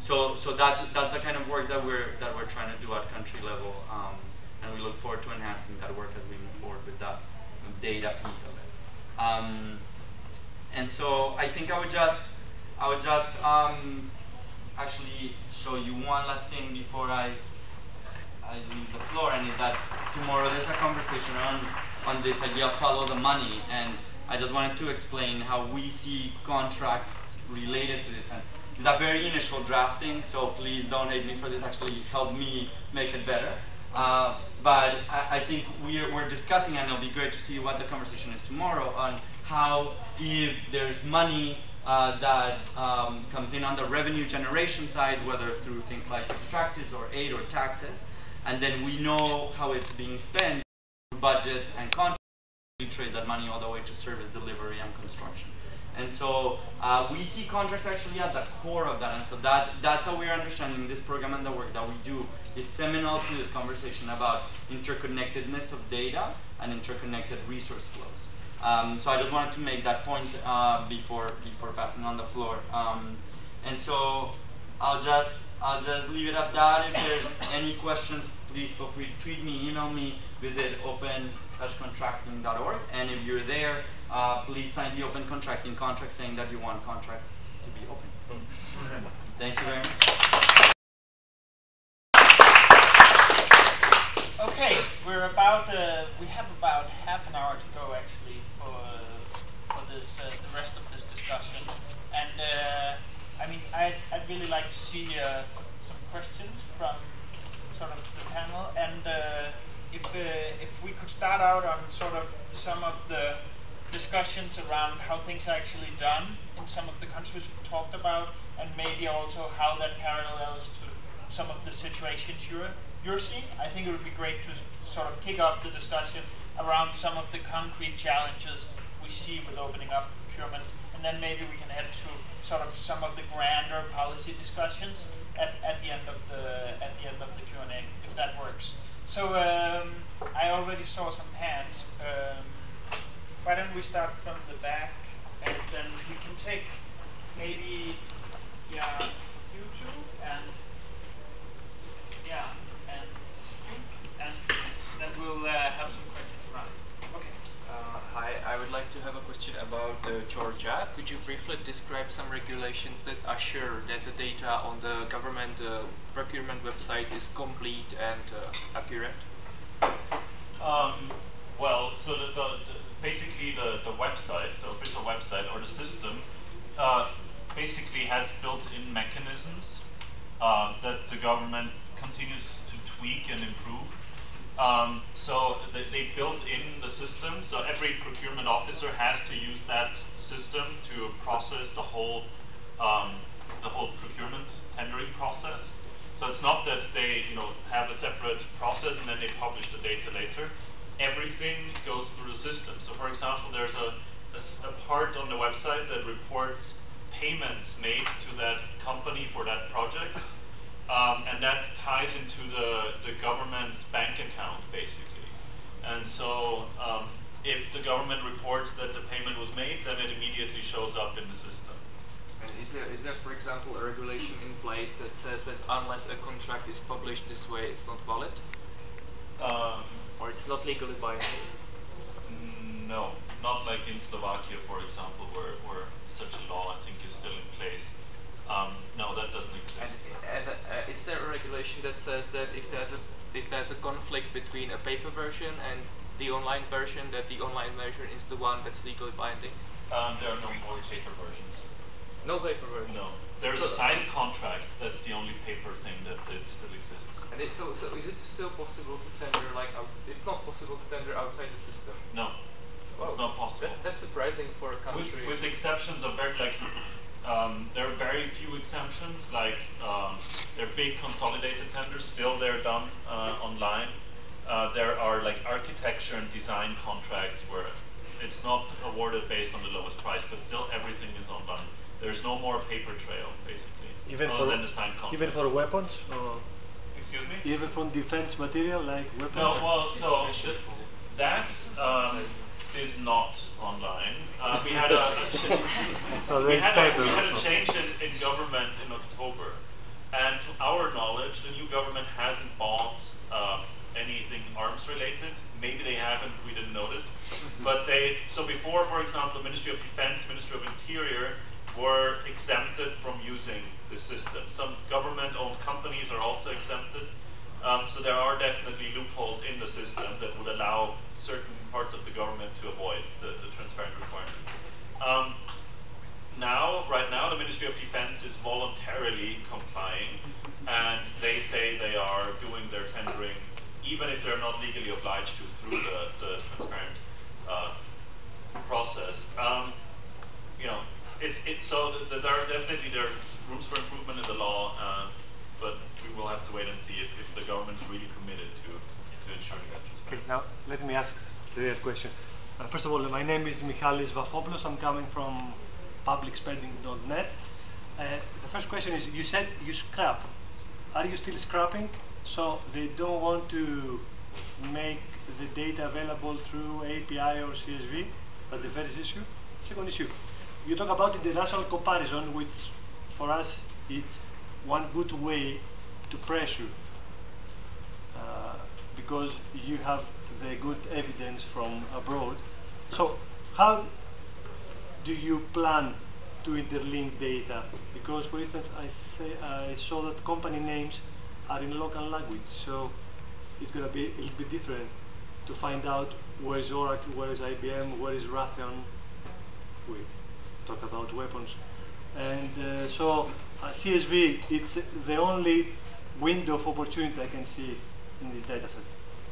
so so that's that's the kind of work that we're that we're trying to do at country level, um, and we look forward to enhancing that work as we move forward with that data piece of it. Um, and so I think I would just I would just um, actually show you one last thing before I I leave the floor, and is that tomorrow there's a conversation on on this idea of follow the money, and I just wanted to explain how we see contracts related to this. And it's a very initial drafting, so please don't hate me for this. Actually, help me make it better. Uh, but I, I think we're we're discussing, and it'll be great to see what the conversation is tomorrow on how, if there's money uh, that um, comes in on the revenue generation side, whether through things like extractives or aid or taxes, and then we know how it's being spent, budgets and contracts, we trade that money all the way to service delivery and construction. And so uh, we see contracts actually at the core of that, and so that that's how we're understanding this program, and the work that we do is seminal to this conversation about interconnectedness of data and interconnected resource flows. Um, so I just wanted to make that point uh, before before passing on the floor. Um, and so I'll just I'll just leave it at that. If there's any questions, please feel free to tweet me, email me, visit open dash contracting dot org, and if you're there, uh, please sign the open contracting contract saying that you want contracts to be open. Thank you very much. Okay, we're about uh, we have about half an hour to go actually for uh, for this uh, the rest of this discussion, and uh, I mean I'd I'd really like to see uh, some questions from sort of the panel, and uh, if uh, if we could start out on sort of some of the discussions around how things are actually done in some of the countries we talked about, and maybe also how that parallels to some of the situations you're you're seeing. I think it would be great to sort of kick off the discussion around some of the concrete challenges we see with opening up procurements, and then maybe we can head to sort of some of the grander policy discussions at, at the end of the at the end of the Q and A, if that works. So um, I already saw some hands. Um, why don't we start from the back, and then we can take maybe yeah you two and yeah and you, and then we'll uh, have some questions around it. Okay. Uh, hi, I would like to have a question about uh, Georgia. Could you briefly describe some regulations that assure that the data on the government uh, procurement website is complete and uh, accurate? Um, well, so the, the, the basically the, the website, the official website or the system, uh, basically has built-in mechanisms uh, that the government continues to tweak and improve. Um, so they, they built in the system, so every procurement officer has to use that system to process the whole um, the whole procurement tendering process. So it's not that they you know have a separate process and then they publish the data later. Everything goes through the system. So for example, there's a, a, a part on the website that reports payments made to that company for that project. Um, and that ties into the, the government's bank account, basically. And so um, if the government reports that the payment was made, then it immediately shows up in the system. And is there, is there, for example, a regulation in place that says that unless a contract is published this way, it's not valid? Um, or it's not legally binding? No, not like in Slovakia, for example, where, where such a law, I think, is still in place. Um, no, that doesn't exist. And, and uh, is there a regulation that says that if there's a if there's a conflict between a paper version and the online version, that the online version is the one that's legally binding? Um, there are no more paper versions. No paper version. No, there's so a signed contract. That's the only paper thing that, that still exists. And it, so, so is it still possible to tender like out? It's not possible to tender outside the system. No, wow. It's not possible. That, that's surprising for a country. With, with exceptions of very like. Um, there are very few exemptions, like um, there are big consolidated tenders, still they're done uh, online. Uh, there are like architecture and design contracts where it's not awarded based on the lowest price, but still everything is online. There's no more paper trail, basically, even other for than the signed contract. even for weapons? Or excuse me? Even from defense material like weapons? No, well, so th that um, is not online. Uh, we had a, a so we, had a paper we had a change in, in government in October, And to our knowledge, the new government hasn't bought uh, anything arms related. Maybe they haven't, we didn't notice. But they, so before, for example, the Ministry of Defense, Ministry of Interior were exempted from using this system. Some government-owned companies are also exempted. Um, so there are definitely loopholes in the system that would allow certain parts of the government to avoid the, the transparent requirements. Um, now, right now, the Ministry of Defense is voluntarily complying, and they say they are doing their tendering, even if they're not legally obliged to, through the, the transparent uh, process. Um, you know, it's it's so that there are definitely there are rooms for improvement in the law, uh, but we will have to wait and see if, if the government is really committed to to ensuring that transparency. Okay, now let me ask the real question. Uh, first of all, my name is Michalis Vafopoulos. I'm coming from public spending dot net. Uh, the first question is, you said you scrap. Are you still scrapping? So they don't want to make the data available through A P I or C S V? That's the first issue. Second issue, you talk about international comparison, which for us it's one good way to pressure, uh, because you have the good evidence from abroad. So how do you plan to interlink data? Because, for instance, I say I saw that company names are in local language, so it's going to be a little bit different to find out where is Oracle, where is I B M, where is Raytheon. We talk about weapons, and uh, so uh, C S V, it's the only window of opportunity I can see in this data set.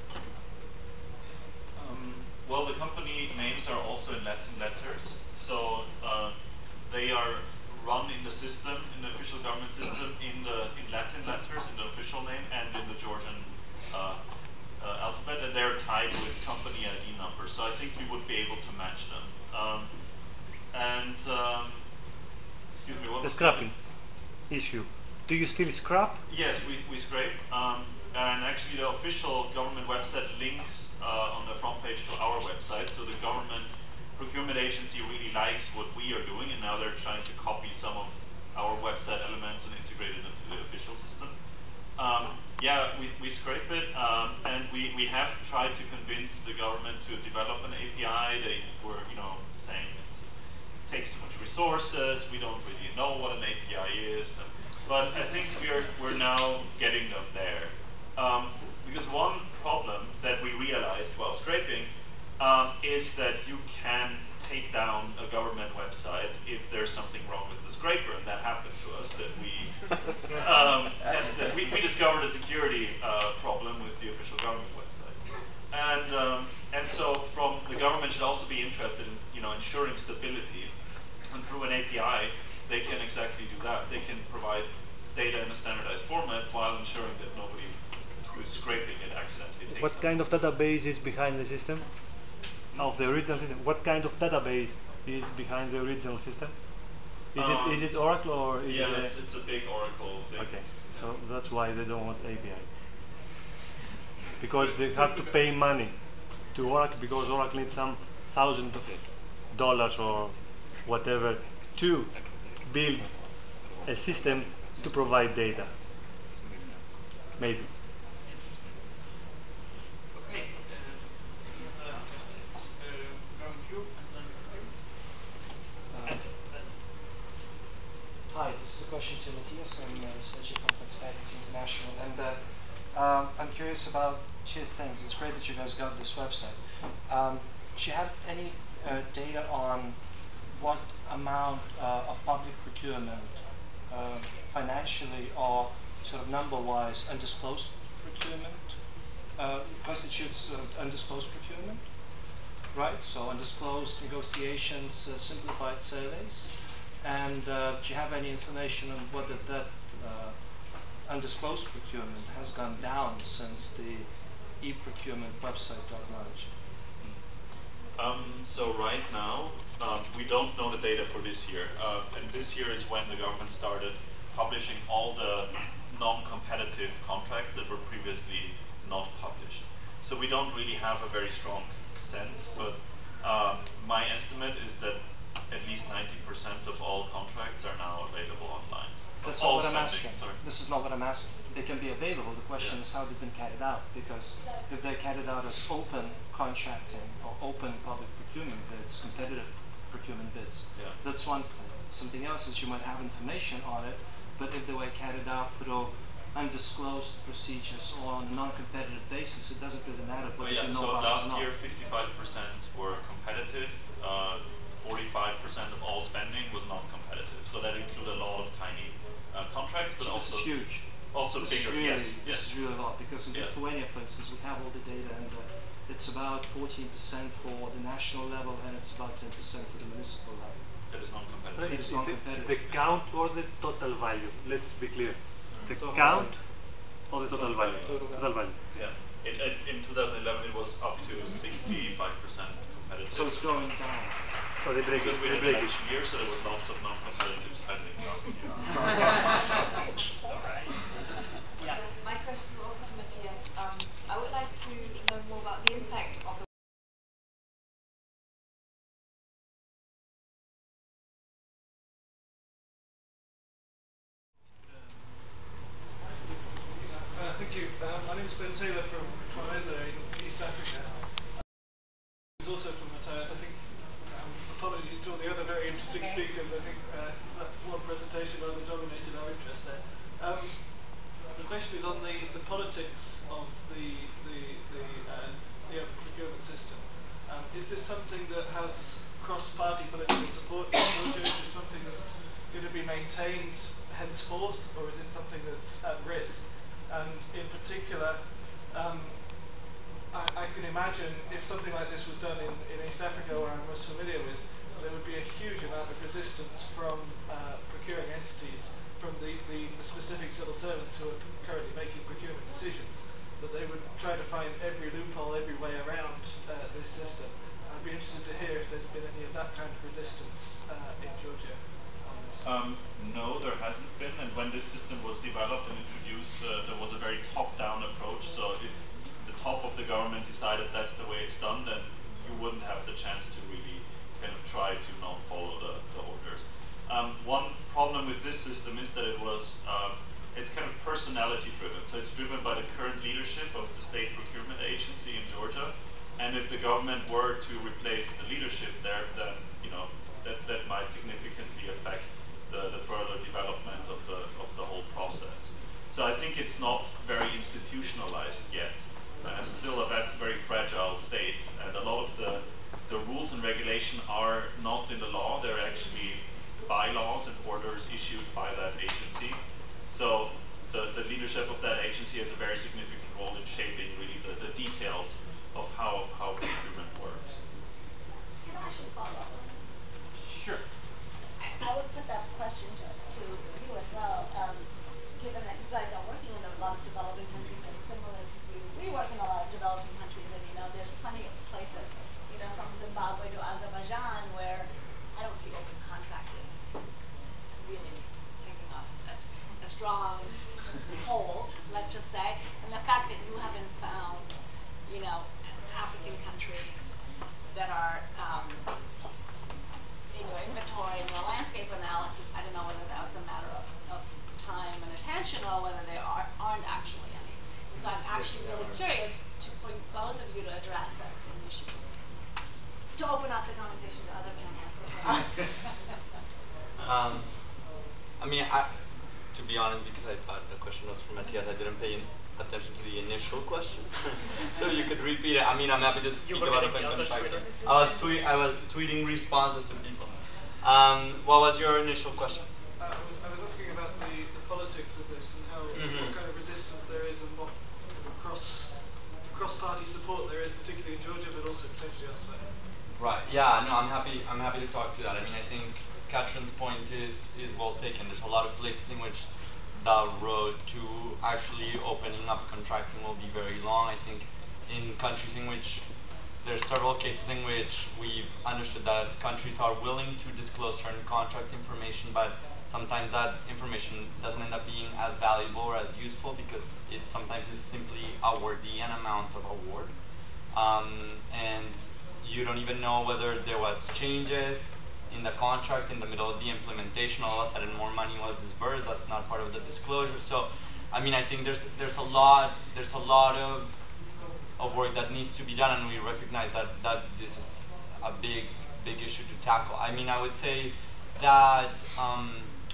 Um, well, the company names are also in Latin letters, so uh, they are run in the system, in the official government system, in the in Latin letters, in the official name, and in the Georgian uh, uh, alphabet, and they're tied with company I D numbers. So I think you would be able to match them. Um, and um, excuse me, what the was scrapping the issue? Do you still scrap? Yes, we we scrape. Um, And actually the official government website links uh, on the front page to our website, so the government procurement agency really likes what we are doing, and now they're trying to copy some of our website elements and integrate it into the official system. Um, yeah, we, we scrape it, um, and we, we have tried to convince the government to develop an A P I. They were, you know, saying it's, it takes too much resources, we don't really know what an A P I is, and, but I think we're, we're now getting them there. Um, because one problem that we realized while scraping um, is that you can take down a government website if there's something wrong with the scraper, and that happened to us. That we um, tested, we, we discovered a security uh, problem with the official government website, and um, and so from the government should also be interested in you know ensuring stability, and through an A P I they can exactly do that. They can provide data in a standardized format while ensuring that nobody who's scraping it accidentally takes What kind of database is behind the system? Hmm? Of the original system? What kind of database is behind the original system? Is um, it is it Oracle or is yeah, it? Yeah, it's, it's a big Oracle thing. Okay, Yeah. so that's why they don't want A P I. Because they have to pay money to Oracle, because Oracle needs some thousand of dollars or whatever to build a system to provide data. Maybe. Okay, uh, any other questions? Uh, from you and then you. Uh, And, and Hi, this is a question to Mathias. I'm uh, researcher from Transparency International, and uh, um, I'm curious about two things. It's great that you guys got this website. Um, do you have any uh, data on what amount uh, of public procurement, uh, financially or sort of number-wise, undisclosed procurement uh, constitutes uh, undisclosed procurement? Right, so undisclosed negotiations, uh, simplified surveys. And uh, do you have any information on whether that uh, undisclosed procurement has gone down since the e-procurement website got launched? Um, so right now, um, we don't know the data for this year. Uh, and this year is when the government started publishing all the non-competitive contracts that were previously not published. So we don't really have a very strong sense, but um, my estimate is that at least ninety percent of all contracts are now available online. That's that's all not what I'm spending, asking. sorry. This is not what I'm asking. They can be available. The question Yeah. is how they've been carried out. Because if they're carried out as open contracting or open public procurement bids, competitive procurement bids, Yeah. that's one thing. Something else is you might have information on it, but if they were carried out through undisclosed procedures or on a non-competitive basis, it doesn't really matter Well, whether yeah, you know so about it or last not. year fifty-five percent were competitive, uh, forty-five percent of all spending was not competitive. So that included a lot of tiny uh, contracts, but So this also is huge. also this bigger. Is really, yes, this yes. is really a lot because in Yes. Lithuania, for instance, we have all the data, and uh, it's about fourteen percent for the national level, and it's about ten percent for the municipal level. That is non-competitive. It is Is non-competitive. it the count or the total value? Let's be clear. The Total count value. or the total value? Total value. Total value. Yeah. It, it, in two thousand eleven, it was up to sixty-five percent competitive. So it's going down. So they break it. Because we They had break it. election year, so there was lots of non-competitive spending last year. Alright. Yeah. My question is also to Mathias. Um, I would like to know more about the impact of the Uh, thank you. Uh, my name is Ben Taylor from Lederer in East Africa. He's also from Mathias. I think, um, apologies to all the other very interesting speakers. I think uh, that one presentation rather dominated our interest there. Um, the question is on the, the politics of the the the, uh, the open procurement system. Um, is this something that has cross-party political support in Georgia? Is it something that's going to be maintained henceforth, or is it something that's at risk? And in particular, um, I, I can imagine if something like this was done in, in East Africa, where I'm most familiar with, there would be a huge amount of resistance from uh, procuring entities, from the, the, the specific civil servants who are currently making procurement decisions, that they would try to find every loophole, every way around uh, this system. I'd be interested to hear if there's been any of that kind of resistance uh, in Georgia on this. Um, no, there hasn't been. And when this system was developed and introduced, uh, there was a very top-down approach. So if the top of the government decided that's the way it's done, then you wouldn't have the chance to really kind of try to not follow the, the orders. Um, one problem with this system is that it was, um, it's kind of personality driven. So it's driven by the current leadership of the state procurement agency in Georgia. And if the government were to replace the leadership there, then, you know, that, that might significantly affect the, the further development of the, of the whole process. So I think it's not very institutionalized yet. And it's still a very fragile state. And a lot of the, the rules and regulation are not in the law. They're actually bylaws and orders issued by that agency. So the, the leadership of that agency has a very significant role in shaping really the, the details of how, how procurement works. Can I actually follow up on that? Sure. I, I would put that question to, to you as well, um, given that you guys are working in a lot of developing countries, and similar to you, we work in a lot of developing countries, and you know, there's plenty of places, you know, from Zimbabwe to Azerbaijan, where I don't see open contracting really taking off a, a strong hold, let's just say. And the fact that you haven't found, you know, African countries that are um, in your inventory and your landscape analysis, I don't know whether that was a matter of, of time and attention or whether there are, aren't actually any. So I'm actually really curious to, for both of you to address that same issue. To open up the conversation to other panelists as well. um, I mean, I, to be honest, because I thought the question was from Mathias, I didn't pay attention to the initial question. So you could repeat it. I mean, I'm happy to speak about open contracting. I was tweet, I was tweeting responses to people. Um, what was your initial question? Uh, I, was, I was asking about the, the politics of this and how Mm-hmm. what kind of resistance there is and what cross cross party support there is, particularly in Georgia, but also potentially elsewhere. Right. Yeah. No. I'm happy. I'm happy to talk to that. I mean, I think Kaitlin's point is is well taken. There's a lot of places in which the road to actually opening up contracting will be very long. I think in countries in which there's several cases in which we've understood that countries are willing to disclose certain contract information, but sometimes that information doesn't end up being as valuable or as useful because it sometimes is simply awardee an amount of award. Um, and you don't even know whether there was changes in the contract, in the middle of the implementation, all of a sudden more money was disbursed. That's not part of the disclosure. So, I mean, I think there's there's a lot there's a lot of of work that needs to be done, and we recognize that that this is a big big issue to tackle. I mean, I would say that um,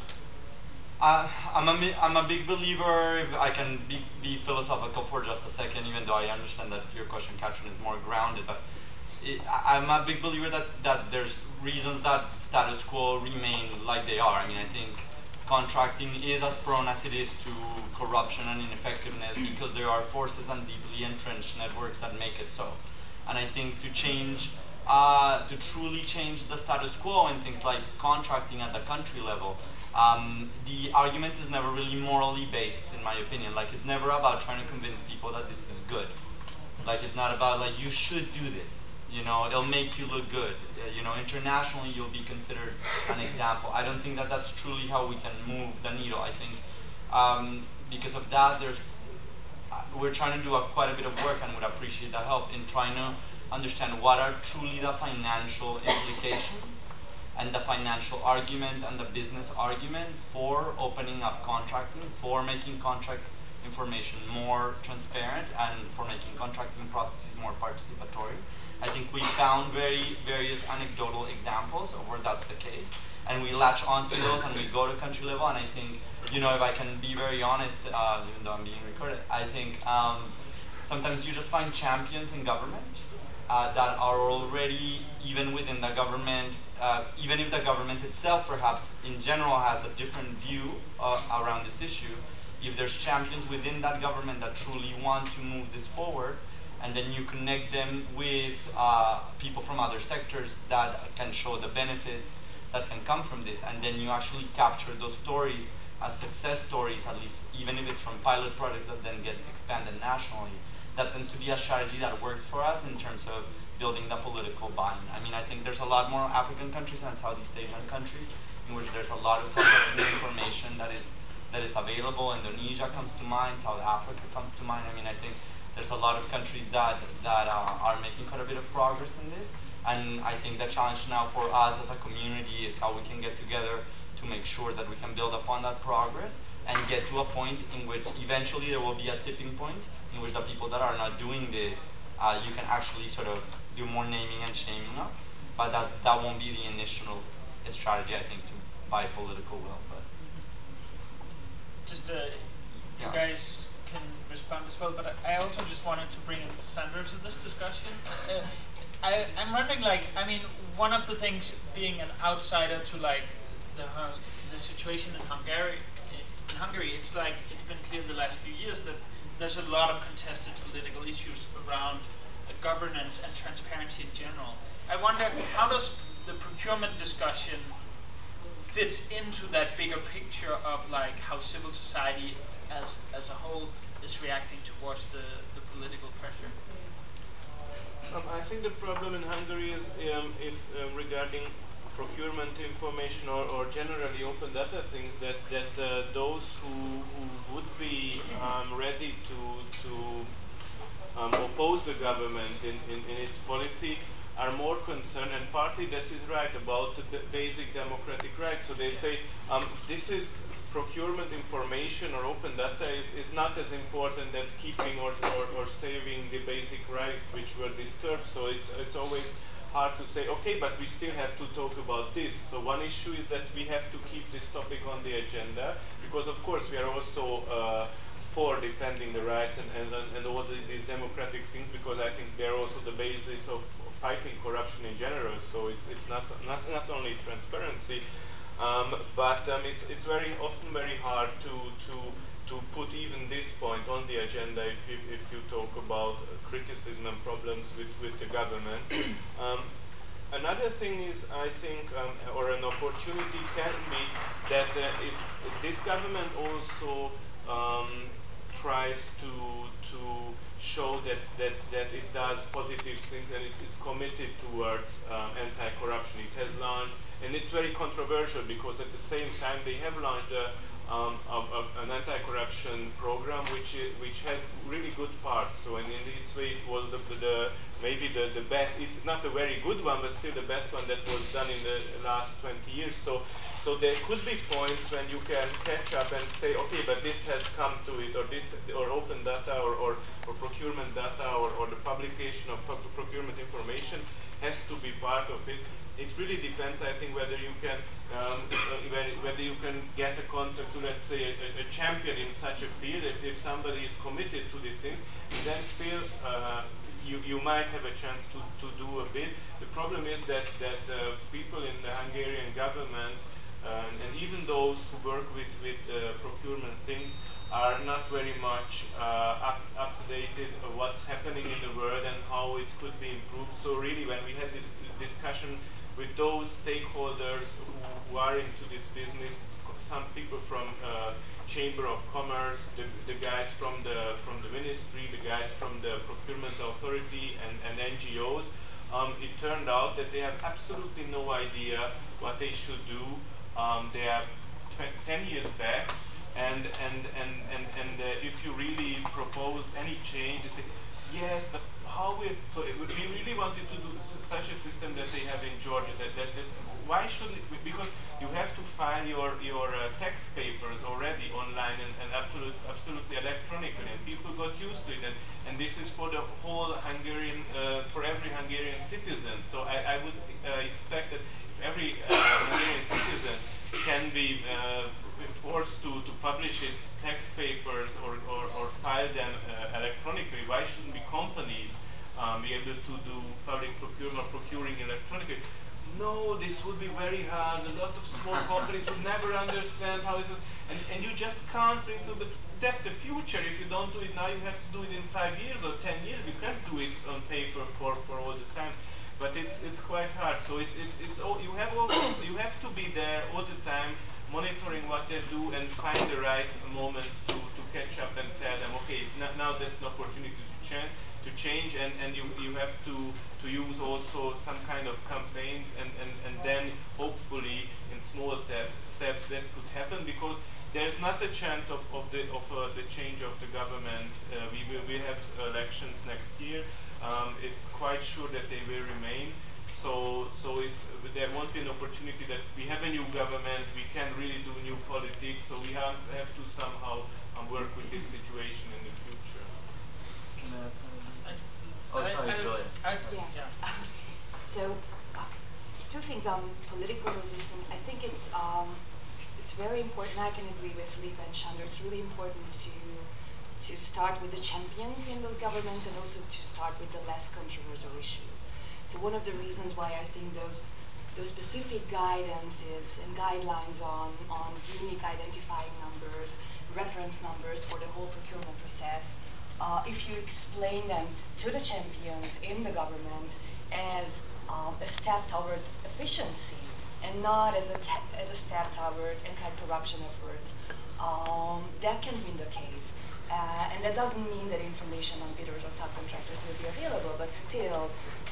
I, I'm a I'm a big believer. If I can be be philosophical for just a second, even though I understand that your question, Kaitlin, is more grounded, but it, I, I'm a big believer that that there's reasons that status quo remain like they are. I mean, I think contracting is as prone as it is to corruption and ineffectiveness because there are forces and deeply entrenched networks that make it so. And I think to change, uh, to truly change the status quo in things like contracting at the country level, um, the argument is never really morally based, in my opinion. Like, it's never about trying to convince people that this is good. Like, it's not about, like, you should do this. You know, it'll make you look good. Uh, you know, internationally you'll be considered an example. I don't think that that's truly how we can move the needle. I think um, because of that, there's uh, we're trying to do a, quite a bit of work, and would appreciate that help in trying to understand what are truly the financial implications and the financial argument and the business argument for opening up contracting, for making contract information more transparent, and for making contracting processes more participatory. I think we found very various anecdotal examples of where that's the case, and we latch onto those and we go to country level. And I think, you know, if I can be very honest, uh, even though I'm being recorded, I think um, sometimes you just find champions in government uh, that are already, even within the government, uh, even if the government itself perhaps in general has a different view uh, around this issue, if there's champions within that government that truly want to move this forward, and then you connect them with uh, people from other sectors that can show the benefits that can come from this, and then you actually capture those stories as success stories, at least, even if it's from pilot projects that then get expanded nationally. That tends to be a strategy that works for us in terms of building the political buy-in. I mean, I think there's a lot more African countries and Southeast Asian countries in which there's a lot of contracting information that is that is available. Indonesia comes to mind, South Africa comes to mind. I mean, I think there's a lot of countries that, that uh, are making quite a bit of progress in this. And I think the challenge now for us as a community is how we can get together to make sure that we can build upon that progress and get to a point in which eventually there will be a tipping point in which the people that are not doing this, uh, you can actually sort of do more naming and shaming of. But that, that won't be the initial strategy, I think, to buy political will. But just uh, yeah. You guys can respond as well, but I also just wanted to bring in Sandor to this discussion. Uh, I, I'm wondering, like, I mean, one of the things being an outsider to like the uh, the situation in Hungary, in Hungary, it's like it's been clear the last few years that there's a lot of contested political issues around uh, governance and transparency in general. I wonder, how does the procurement discussion fits into that bigger picture of like how civil society as as a whole is reacting towards the, the political pressure? Um, I think the problem in Hungary is um, if um, regarding procurement information or, or generally open data things, that that uh, those who, who would be um, ready to to um, oppose the government in, in, in its policy are more concerned, and partly this is right, about the basic democratic rights. So they say um, this is procurement information or open data is, is not as important as keeping or, or, or saving the basic rights which were disturbed. So it's, it's always hard to say, okay, but we still have to talk about this. So one issue is that we have to keep this topic on the agenda, because of course we are also uh, for defending the rights and, and, and all the, these democratic things, because I think they're also the basis of fighting corruption in general. So it's, it's not, not, not only transparency, um, but um, it's, it's very often very hard to, to, to put even this point on the agenda if you, if you talk about uh, criticism and problems with, with the government. um, Another thing is, I think, um, or an opportunity can be that uh, it's, this government also um, tries to to show that, that, that it does positive things and it, it's committed towards um, anti-corruption. It has launched, and it's very controversial because at the same time they have launched a, um, of, of an anti-corruption program which i which has really good parts. So in, in its way it was the, the maybe the, the best, it's not a very good one, but still the best one that was done in the last twenty years. So so there could be points when you can catch up and say, okay, but this has come to it, or this, or open data, or, or, or procurement data, or, or the publication of procurement information has to be part of it. It really depends, I think, whether you can um, whether you can get a contact to, let's say, a, a champion in such a field. If, if somebody is committed to these things, then still uh, you you might have a chance to to do a bit. The problem is that that uh, people in the Hungarian government uh, and even those who work with with uh, procurement things are not very much uh, up, up to date on what's happening in the world and how it could be improved. So really, when we had this discussion with those stakeholders who, who are into this business, some people from uh, Chamber of Commerce, the, the guys from the from the ministry, the guys from the procurement authority, and, and N G Os, um, it turned out that they have absolutely no idea what they should do. Um, they are ten years back. And and and and and uh, if you really propose any change, you say, yes, but how we? So it would, we really wanted to do such a system that they have in Georgia. That, that, that why shouldn't it? Because you have to file your your uh, tax papers already online and, and absolute, absolutely electronically, and people got used to it. And and this is for the whole Hungarian, uh, for every Hungarian citizen. So I, I would uh, expect that if every uh, Hungarian citizen can be uh, forced to, to publish its tax papers or, or, or file them uh, electronically, why shouldn't be companies um, be able to do public procurement or procuring electronically? No, this would be very hard. A lot of small companies would never understand how this is, and, and you just can't bring so, but that's the future. If you don't do it now, you have to do it in five years or ten years. You can't do it on paper for, for all the time. But it's it's quite hard. So it's it's it's all you have all, you have to be there all the time, monitoring what they do and find the right moments to, to catch up and tell them, okay, now that's an opportunity to change to change and, and you you have to to use also some kind of campaigns and, and, and then hopefully in small step, steps that could happen, because there's not a chance of, of the of uh, the change of the government. Uh, we will we have elections next year. Um, it's quite sure that they will remain. So so it's there won't be an opportunity that we have a new government. We can really do new politics. So we have have to somehow um, work with this situation in the future. Can I, I, oh, sorry, I, Julia. I, Yeah. yeah. So, uh, two things on political resistance. I think it's um, it's very important. I can agree with Felipe and Sandor. It's really important to to start with the champions in those governments and also to start with the less controversial issues. So one of the reasons why I think those those specific guidances and guidelines on on unique identifying numbers, reference numbers for the whole procurement process, uh, if you explain them to the champions in the government as um, a step towards efficiency and not as a as a step toward anti-corruption efforts, um, that can win the case. Uh, and that doesn't mean that information on bidders or subcontractors will be available, but still,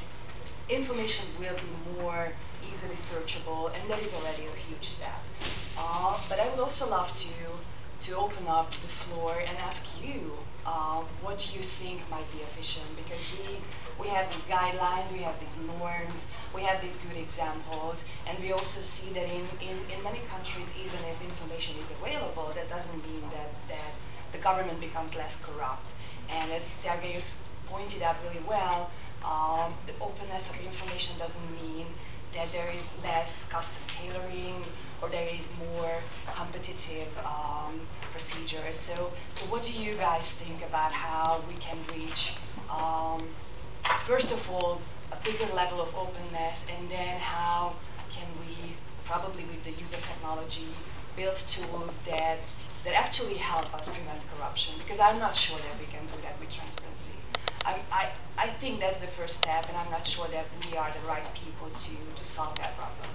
information will be more easily searchable, and that is already a huge step. Uh, but I would also love to to open up the floor and ask you uh, what you think might be efficient, because we we have these guidelines, we have these norms, we have these good examples, and we also see that in, in, in many countries, even if information is available, that doesn't mean that, that the government becomes less corrupt. And as Sergejus pointed out really well, um, the openness of information doesn't mean that there is less custom tailoring or there is more competitive um, procedures. So, so what do you guys think about how we can reach, um, first of all, a bigger level of openness, and then how can we, probably with the use of technology, build tools that that actually help us prevent corruption? Because I'm not sure that we can do that with transparency. I, I, I think that's the first step, and I'm not sure that we are the right people to, to solve that problem.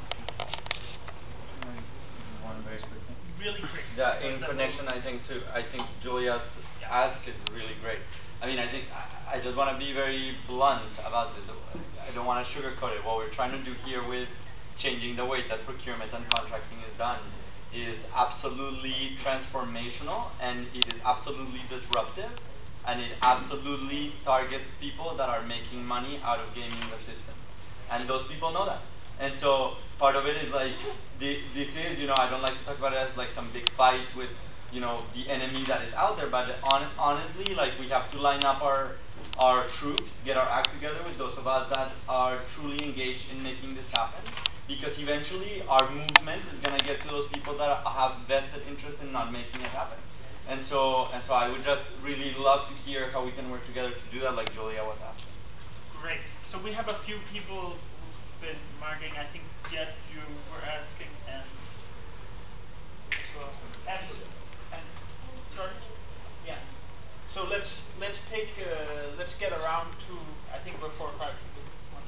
One very quick thing. Really quick. Yeah, in connection, I think to I think Julia's yeah. ask is really great. I mean, I think I, I just want to be very blunt about this. I don't want to sugarcoat it. What we're trying to do here with changing the way that procurement and contracting is done is absolutely transformational, and it is absolutely disruptive, and it absolutely targets people that are making money out of gaming the system. And those people know that. And so part of it is like, the, this is, you know, I don't like to talk about it as like some big fight with, you know, the enemy that is out there, but honest, honestly, like we have to line up our, our troops, get our act together with those of us that are truly engaged in making this happen. Because eventually our movement is going to get to those people that have vested interest in not making it happen. And so, and so I would just really love to hear how we can work together to do that, like Julia was asking. Great. So we have a few people who've been marking. I think Jeff, you were asking, and as well. Absolutely. And George? Yeah. So let's let's pick. Uh, let's get around to. I think we're four or five people.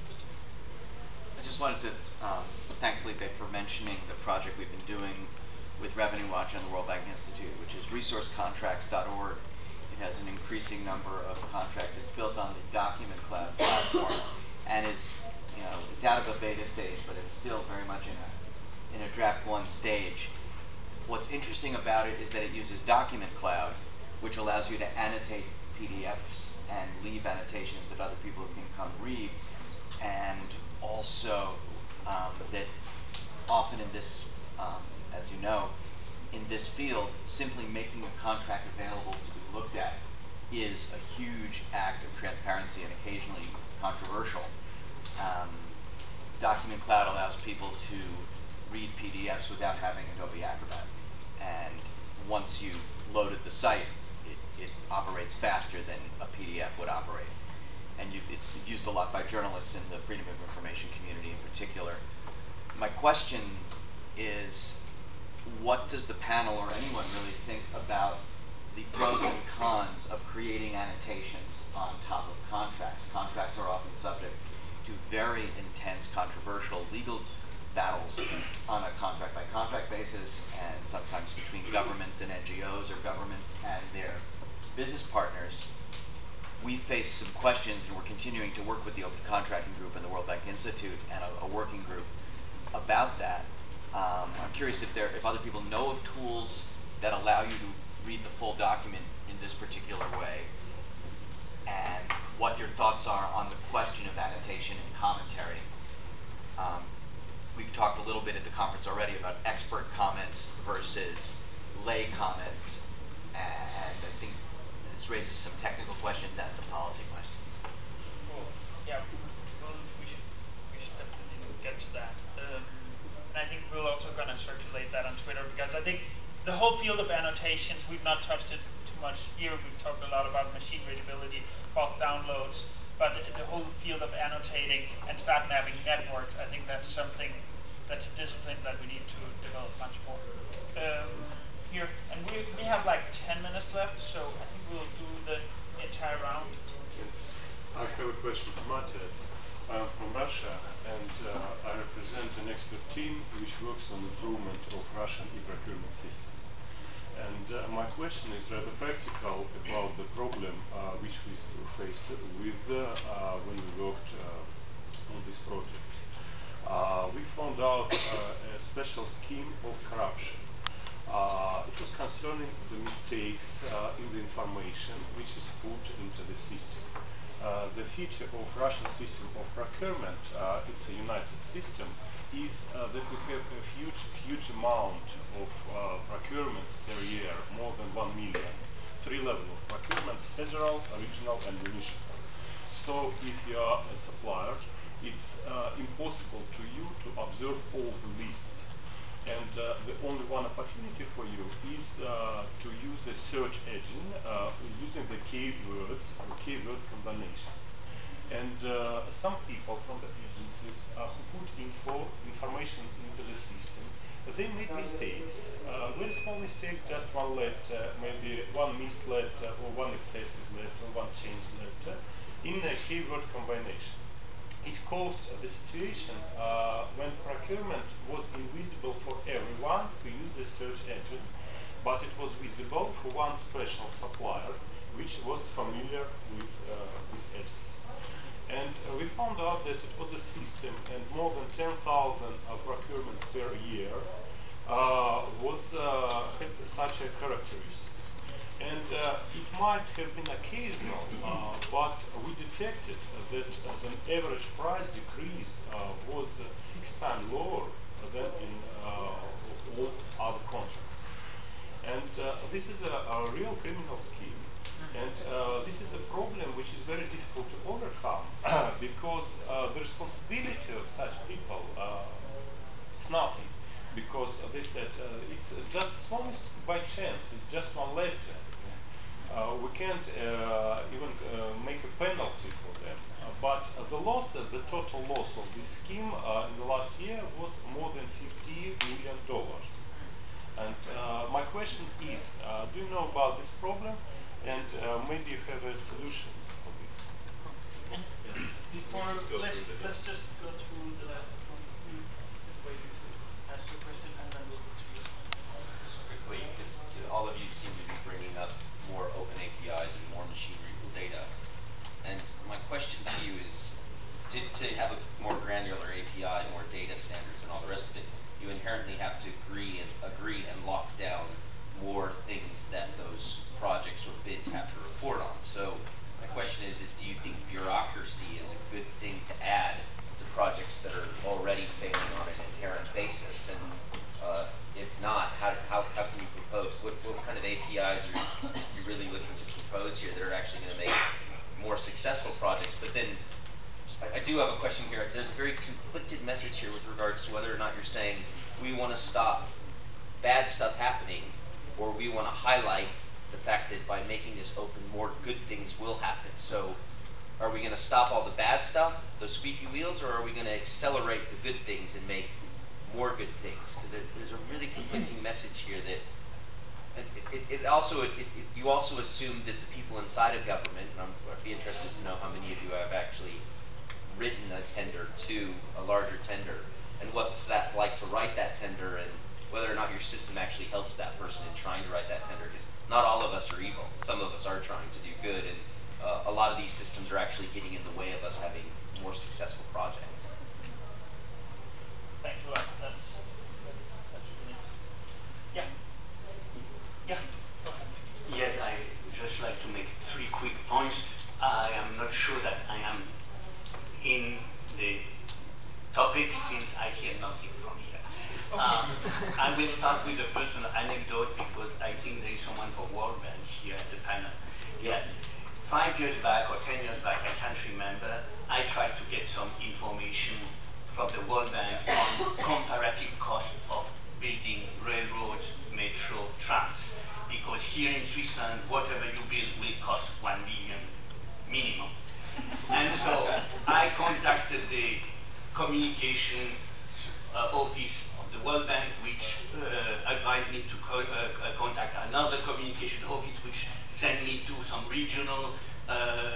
I just wanted to um, thank Felipe for mentioning the project we've been doing with Revenue Watch and the World Bank Institute, which is resource contracts dot org. It has an increasing number of contracts. It's built on the Document Cloud platform, and is, you know, it's out of a beta stage, but it's still very much in a in a draft one stage. What's interesting about it is that it uses Document Cloud, which allows you to annotate P D Fs and leave annotations that other people can come read, and also um, that often in this, um, as you know, in this field, simply making a contract available to be looked at is a huge act of transparency and occasionally controversial. Um, Document Cloud allows people to read P D Fs without having Adobe Acrobat. And once you loaded the site, it, it operates faster than a P D F would operate. And you've, it's used a lot by journalists in the freedom of information community in particular. My question is, what does the panel or anyone really think about the pros and cons of creating annotations on top of contracts? Contracts are often subject to very intense, controversial legal battles on a contract-by-contract basis, and sometimes between governments and N G Os, or governments and their business partners. We face some questions, and we're continuing to work with the Open Contracting Group and the World Bank Institute and a, a working group about that. Um, I'm curious if there, if other people know of tools that allow you to read the full document in this particular way, and what your thoughts are on the question of annotation and commentary. Um, we've talked a little bit at the conference already about expert comments versus lay comments, and I think this raises some technical questions and some policy questions. Cool. Yeah, we'll, we should we should definitely get to that. Um, and I think we're also going to circulate that on Twitter, because I think the whole field of annotations, we've not touched it too much here. We've talked a lot about machine readability, bulk downloads, but the whole field of annotating and stat mapping networks, I think that's something that's a discipline that we need to develop much more. Um, here, and we we have like ten minutes left, so I think we'll do the entire round. I have a question for Mathias. I'm from Russia, and uh, I represent an expert team which works on improvement of Russian e-procurement system. And uh, my question is rather practical about the problem uh, which we faced with uh, uh, when we worked uh, on this project. Uh, we found out uh, a special scheme of corruption. Uh, it was concerning the mistakes uh, in the information which is put into the system. Uh, the feature of Russian system of procurement, uh, it's a united system, is uh, that we have a huge, huge amount of uh, procurements per year, more than one million. Three levels of procurements: federal, regional, and municipal. So if you are a supplier, it's uh, impossible to you to observe all the lists. And uh, the only one opportunity for you is uh, to use a search engine uh, using the keywords or keyword combinations. And uh, some people from the agencies uh, who put info, information into the system, they make mistakes, uh, very small mistakes, just one letter, maybe one missed letter, or one excessive letter, or one changed letter, in a keyword combination. It caused uh, the situation uh, when procurement was invisible for everyone to use the search engine, but it was visible for one special supplier which was familiar with uh, this agency. And uh, we found out that it was a system, and more than ten thousand uh, procurements per year uh, was uh, had such a characteristics. And uh, it might have been occasional, uh, but we detected that uh, the average price decrease uh, was uh, six times lower than in uh, all other contracts. And uh, this is a, a real criminal scheme. And uh, this is a problem which is very difficult to overcome because uh, the responsibility of such people uh, is nothing. Because uh, they said uh, it's uh, just it's almost by chance, it's just one letter. Uh, we can't uh, even uh, make a penalty for them. Uh, but uh, the loss, uh, the total loss of this scheme uh, in the last year was more than fifty million dollars. And uh, my question is, uh, do you know about this problem? And uh, maybe you have a solution for this. And before, let's, let's just go through the last one. Mm. Wait, ask your question and then we'll go to you. Just quickly, because all of you seem to be bringing up more open A P Is and more machine readable data. And my question to you is, to, to have a more granular A P I, more data standards and all the rest of it, you inherently have to agree and agree and lock down more things that those projects or bids have to report on. So my question is, is do you think bureaucracy is a good thing to add to projects that are already failing on an inherent basis? And uh, if not, how, how, how can you propose? What, what kind of A P Is are you really looking to propose here that are actually going to make more successful projects? But then I, I do have a question here. There's a very conflicted message here with regards to whether or not you're saying we want to stop bad stuff happening, or we want to highlight the fact that by making this open, more good things will happen. So are we going to stop all the bad stuff, those squeaky wheels, or are we going to accelerate the good things and make more good things? Because there's a really conflicting message here that it, it, it also, it, it, you also assume that the people inside of government, and I'm, I'd be interested to know how many of you have actually written a tender to a larger tender, and what's that like to write that tender, and whether or not your system actually helps that person in trying to write that tender, because not all of us are evil. Some of us are trying to do good, and uh, a lot of these systems are actually getting in the way of us having more successful projects. Thanks a lot. That's, that's, that's really interesting. Yeah. Yeah. Go ahead. Yes, I would just like to make three quick points. I am not sure that I am in the topic since I hear nothing from here. Okay. Um, I will start with a personal anecdote because I think there is someone from World Bank here at the panel. Yes. Five years back or ten years back, I can't remember, I tried to get some information from the World Bank on comparative cost of building railroads, metro, trams. Because here in Switzerland, whatever you build will cost one million minimum. And so I contacted the communication uh, office of the World Bank, which uh, advised me to co uh, contact another communication office, which sent me to some regional uh,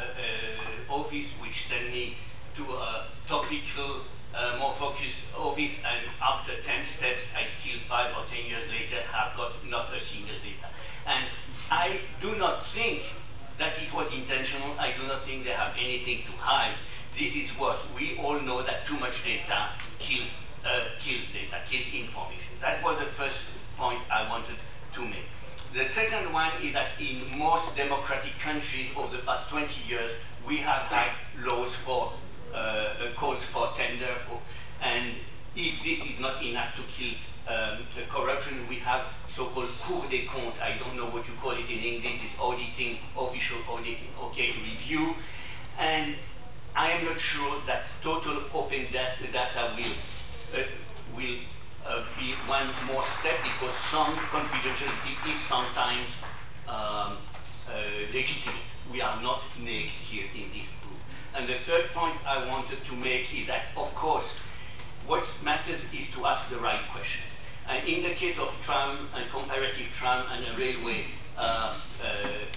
uh, office, which sent me to a topical, uh, more focused office, and after ten steps, I still five or ten years later have got not a single data. And I do not think that it was intentional. I do not think they have anything to hide. This is what we all know, that too much data kills, uh, kills data, kills information. That was the first point I wanted to make. The second one is that in most democratic countries over the past twenty years, we have had laws for uh, calls for tender, for, and if this is not enough to kill um, corruption, we have so-called Cour des Comptes. I don't know what you call it in English, this auditing, official auditing, okay, review. And I am not sure that total open data, data will, uh, will uh, be one more step, because some confidentiality is sometimes um, uh, legitimate. We are not naked here in this group. And the third point I wanted to make is that, of course, what matters is to ask the right question. And in the case of tram and comparative tram and a railway uh, uh,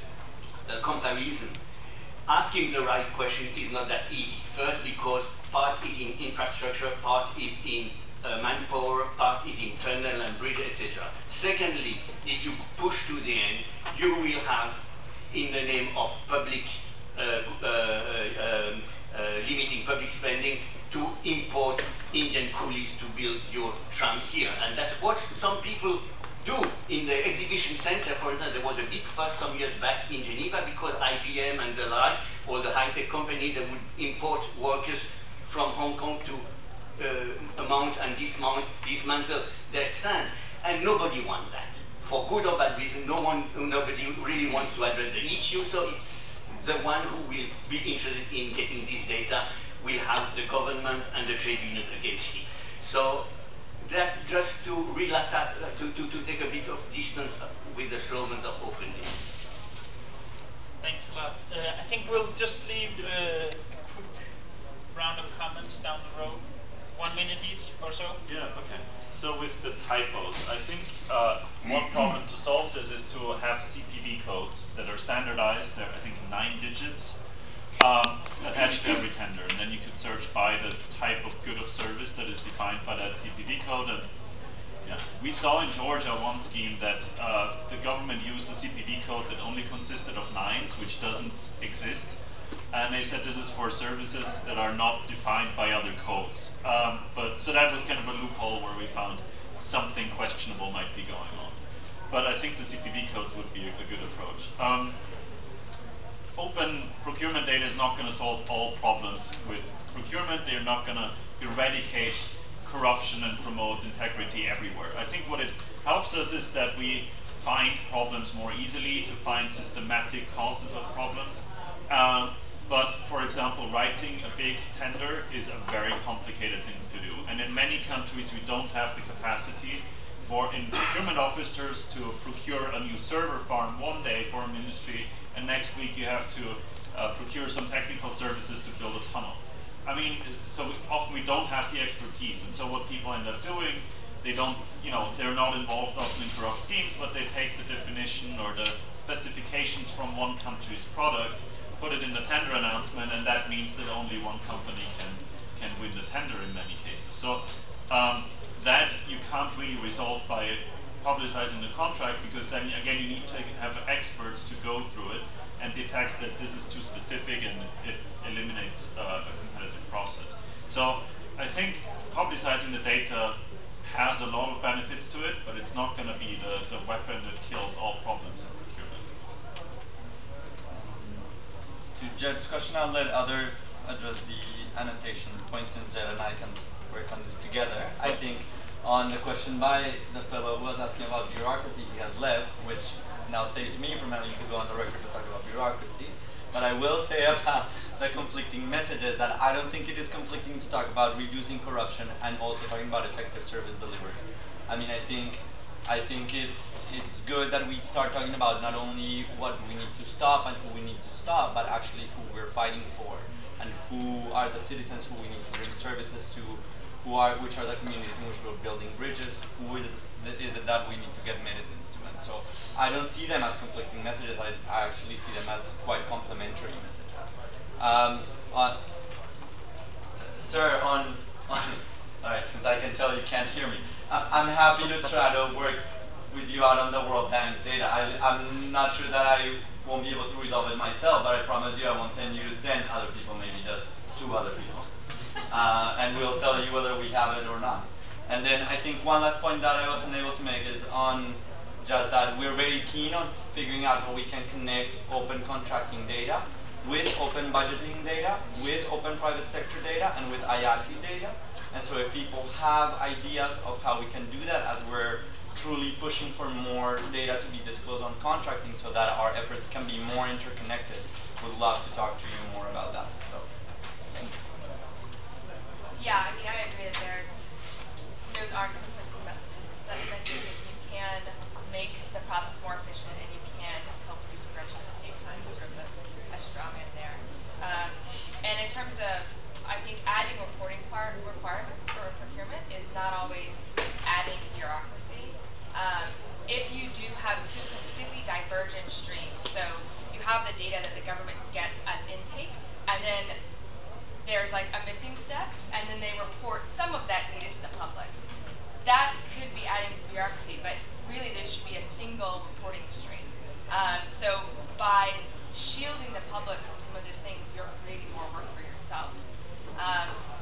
uh, comparison, asking the right question is not that easy. First, because part is in infrastructure, part is in uh, manpower, part is in tunnel and bridge, et cetera. Secondly, if you push to the end, you will have, in the name of public, uh, uh, uh, uh, limiting public spending, to import Indian coolies to build your tram here. And that's what some people do in the exhibition center. For instance, there was a big fuss some years back in Geneva because I B M and the like, or the high-tech company, that would import workers from Hong Kong to uh, mount and dismount, dismantle their stand. And nobody wants that. For good or bad reason, no one, nobody really wants to address the issue, so it's the one who will be interested in getting this data will have the government and the trade union against him. So that just to relate, uh, to, to, to take a bit of distance with the slogan of open data. Thanks a lot. Uh, I think we'll just leave uh, a quick round of comments down the road. One minute each or so. Yeah, okay. So with the typos, I think uh, one problem to solve this is to have C P V codes that are standardized. They're, I think, nine digits um, attached to every tender, and then you could search by the type of good of service that is defined by that C P V code. And yeah, we saw in Georgia one scheme that uh, the government used a C P V code that only consisted of nines, which doesn't exist. And they said this is for services that are not defined by other codes. Um, but so that was kind of a loophole where we found something questionable might be going on. But I think the C P V codes would be a, a good approach. Um, open procurement data is not going to solve all problems with procurement. They're not going to eradicate corruption and promote integrity everywhere. I think what it helps us is that we find problems more easily, to find systematic causes of problems. Uh, but, for example, writing a big tender is a very complicated thing to do. And in many countries, we don't have the capacity for in procurement officers to procure a new server farm one day for a ministry, and next week you have to uh, procure some technical services to build a tunnel. I mean, so we, often we don't have the expertise, and so what people end up doing, they don't, you know, they're not involved often in corrupt schemes, but they take the definition or the specifications from one country's product, put it in the tender announcement, and that means that only one company can can win the tender in many cases. So um, that you can't really resolve by publicizing the contract, because then again you need to have experts to go through it and detect that this is too specific, and it eliminates uh, a competitive process. So I think publicizing the data has a lot of benefits to it, but it's not going to be the, the weapon that kills all problems in procurement. To Jed's question, I'll let others address the annotation point, since Jed and I can work on this together. I think on the question by the fellow who was asking about bureaucracy, he has left, which now saves me from having to go on the record to talk about bureaucracy. But I will say about the conflicting messages that I don't think it is conflicting to talk about reducing corruption and also talking about effective service delivery. I mean, I think I think it's it's good that we start talking about not only what we need to stop and who we need to stop, but actually who we're fighting for, and who are the citizens who we need to bring services to, who are which are the communities in which we're building bridges, who is the, is it that we need to get medicines to. And so I don't see them as conflicting messages. I, I actually see them as quite complementary messages. Um, on, sir, on, on sorry, since I can tell you can't hear me, I, I'm happy to try to work with you out on the World Bank data. I, I'm not sure that I won't be able to resolve it myself, but I promise you I won't send you to ten other people, maybe just two other people. Uh, and we'll tell you whether we have it or not. And then I think one last point that I wasn't able to make is on just that we're very keen on figuring out how we can connect open contracting data with open budgeting data, with open private sector data, and with I A T I data. And so if people have ideas of how we can do that, as we're truly pushing for more data to be disclosed on contracting so that our efforts can be more interconnected, would love to talk to you more about that. So, thank you. Yeah, I mean, I agree that there's, those are conflicting messages. That you mentioned is you can make the process more efficient and you can help reduce corruption at the same time. Sort of a, a straw man there. Um, and in terms of, I think adding reporting part requirements for procurement is not always adding bureaucracy. Um, if you do have two completely divergent streams, so you have the data that the government gets as intake, and then there's like a missing step, and then they report some of that data to the public. That could be adding bureaucracy, but really there should be a single reporting stream. Um, so by shielding the public from some of those things, you're creating more work for yourself. Um, and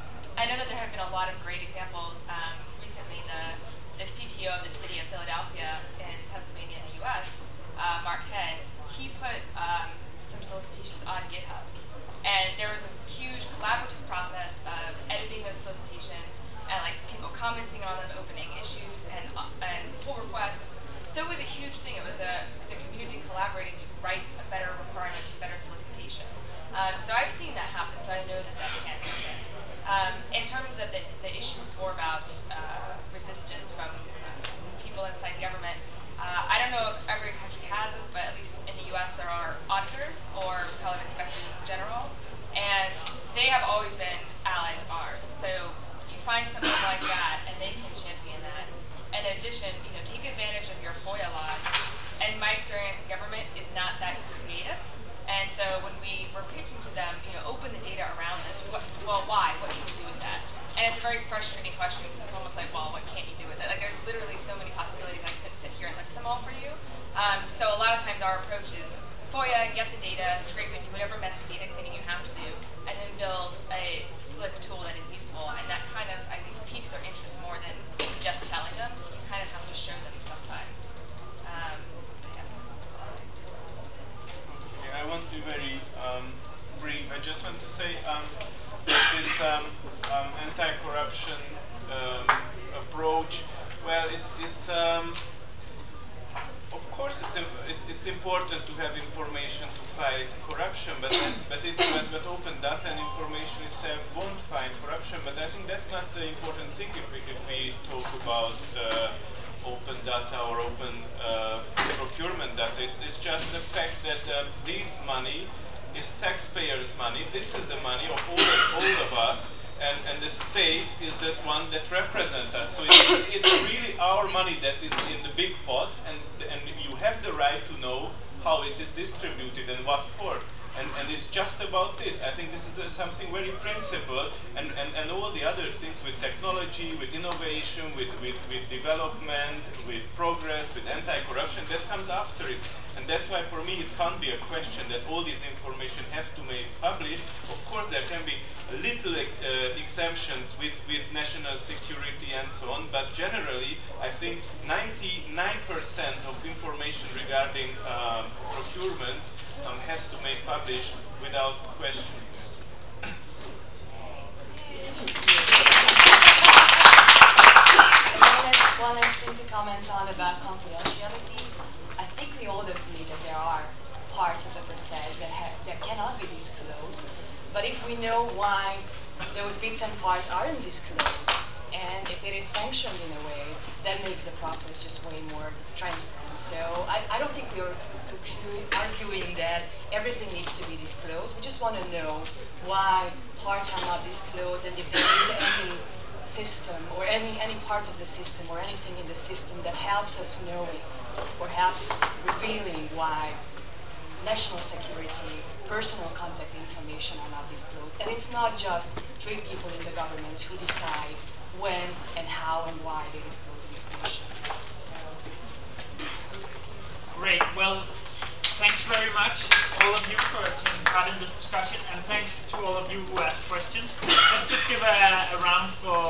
I know that there have been a lot of great examples. Um, recently, the, the C T O of the city of Philadelphia in Pennsylvania in the U S, uh, Mark Head, he put um, some solicitations on GitHub. And there was this huge collaborative process of editing those solicitations and like people commenting on them, opening issues and, uh, and pull requests. So it was a huge thing. It was a, the community collaborating to write a better requirement, a better solicitation. Um, so I've seen that happen, so I know that that can happen. Um, in terms of the, the issue before about uh, resistance from uh, people inside government, uh, I don't know if every country has this, but at least in the U S there are auditors, or we call it inspectors general, and they have always been allies of ours. So you find something like that, and they can champion that. In addition, you know, take advantage of your FOIA laws. And my experience, government is not that creative. And so when we were pitching to them, you know, open the data around this. What, well, why? What can we do with that? And it's a very frustrating question because it's almost like, well, what can't you do with it? Like there's literally so many possibilities. I couldn't sit here and list them all for you. Um, so a lot of times our approach is FOIA, get the data, scrape it, do whatever messy data cleaning you have to do, and then build a slick tool that is useful. And that kind of, I think, piques their interest more than just telling them. You kind of have to show them sometimes. Um, but yeah, that's all I'll say. Okay, I want to be very um, brief. I just want to say um, that this um, um, anti-corruption um, approach, well, it's it's um, of course it's, it's it's important to have information to fight corruption, but but it but, but open data and information itself won't find corruption. But I think that's not the important thing if we if we talk about uh, open data or open uh, procurement data. It's it's just the fact that uh, this money is taxpayers' money. This is the money of all of, all of us. And, and the state is the one that represents us. So it's, it's really our money that is in the big pot, and, and you have the right to know how it is distributed and what for. And, and it's just about this. I think this is uh, something very principled, and, and, and all the other things with technology, with innovation, with, with, with development, with progress, with anti-corruption, that comes after it. And that's why for me it can't be a question that all this information has to be published. Of course there can be little uh, exemptions with, with national security and so on, but generally I think ninety-nine percent of information regarding um, procurement um, has to be published without question. One last thing to comment on about confidentiality. I think we all agree that there are parts of the process that, have, that cannot be disclosed. But if we know why those bits and parts aren't disclosed, and if it is sanctioned in a way, that makes the process just way more transparent. So I, I don't think we're arguing that everything needs to be disclosed. We just want to know why parts are not disclosed, and if there is any system or any, any part of the system or anything in the system that helps us knowing, perhaps revealing why national security, personal contact information are not disclosed. And it's not just three people in the government who decide when and how and why they disclose information. So. Great. Well, thanks very much, all of you, for taking part in this discussion, and thanks to all of you who asked questions. Let's just give a, a round for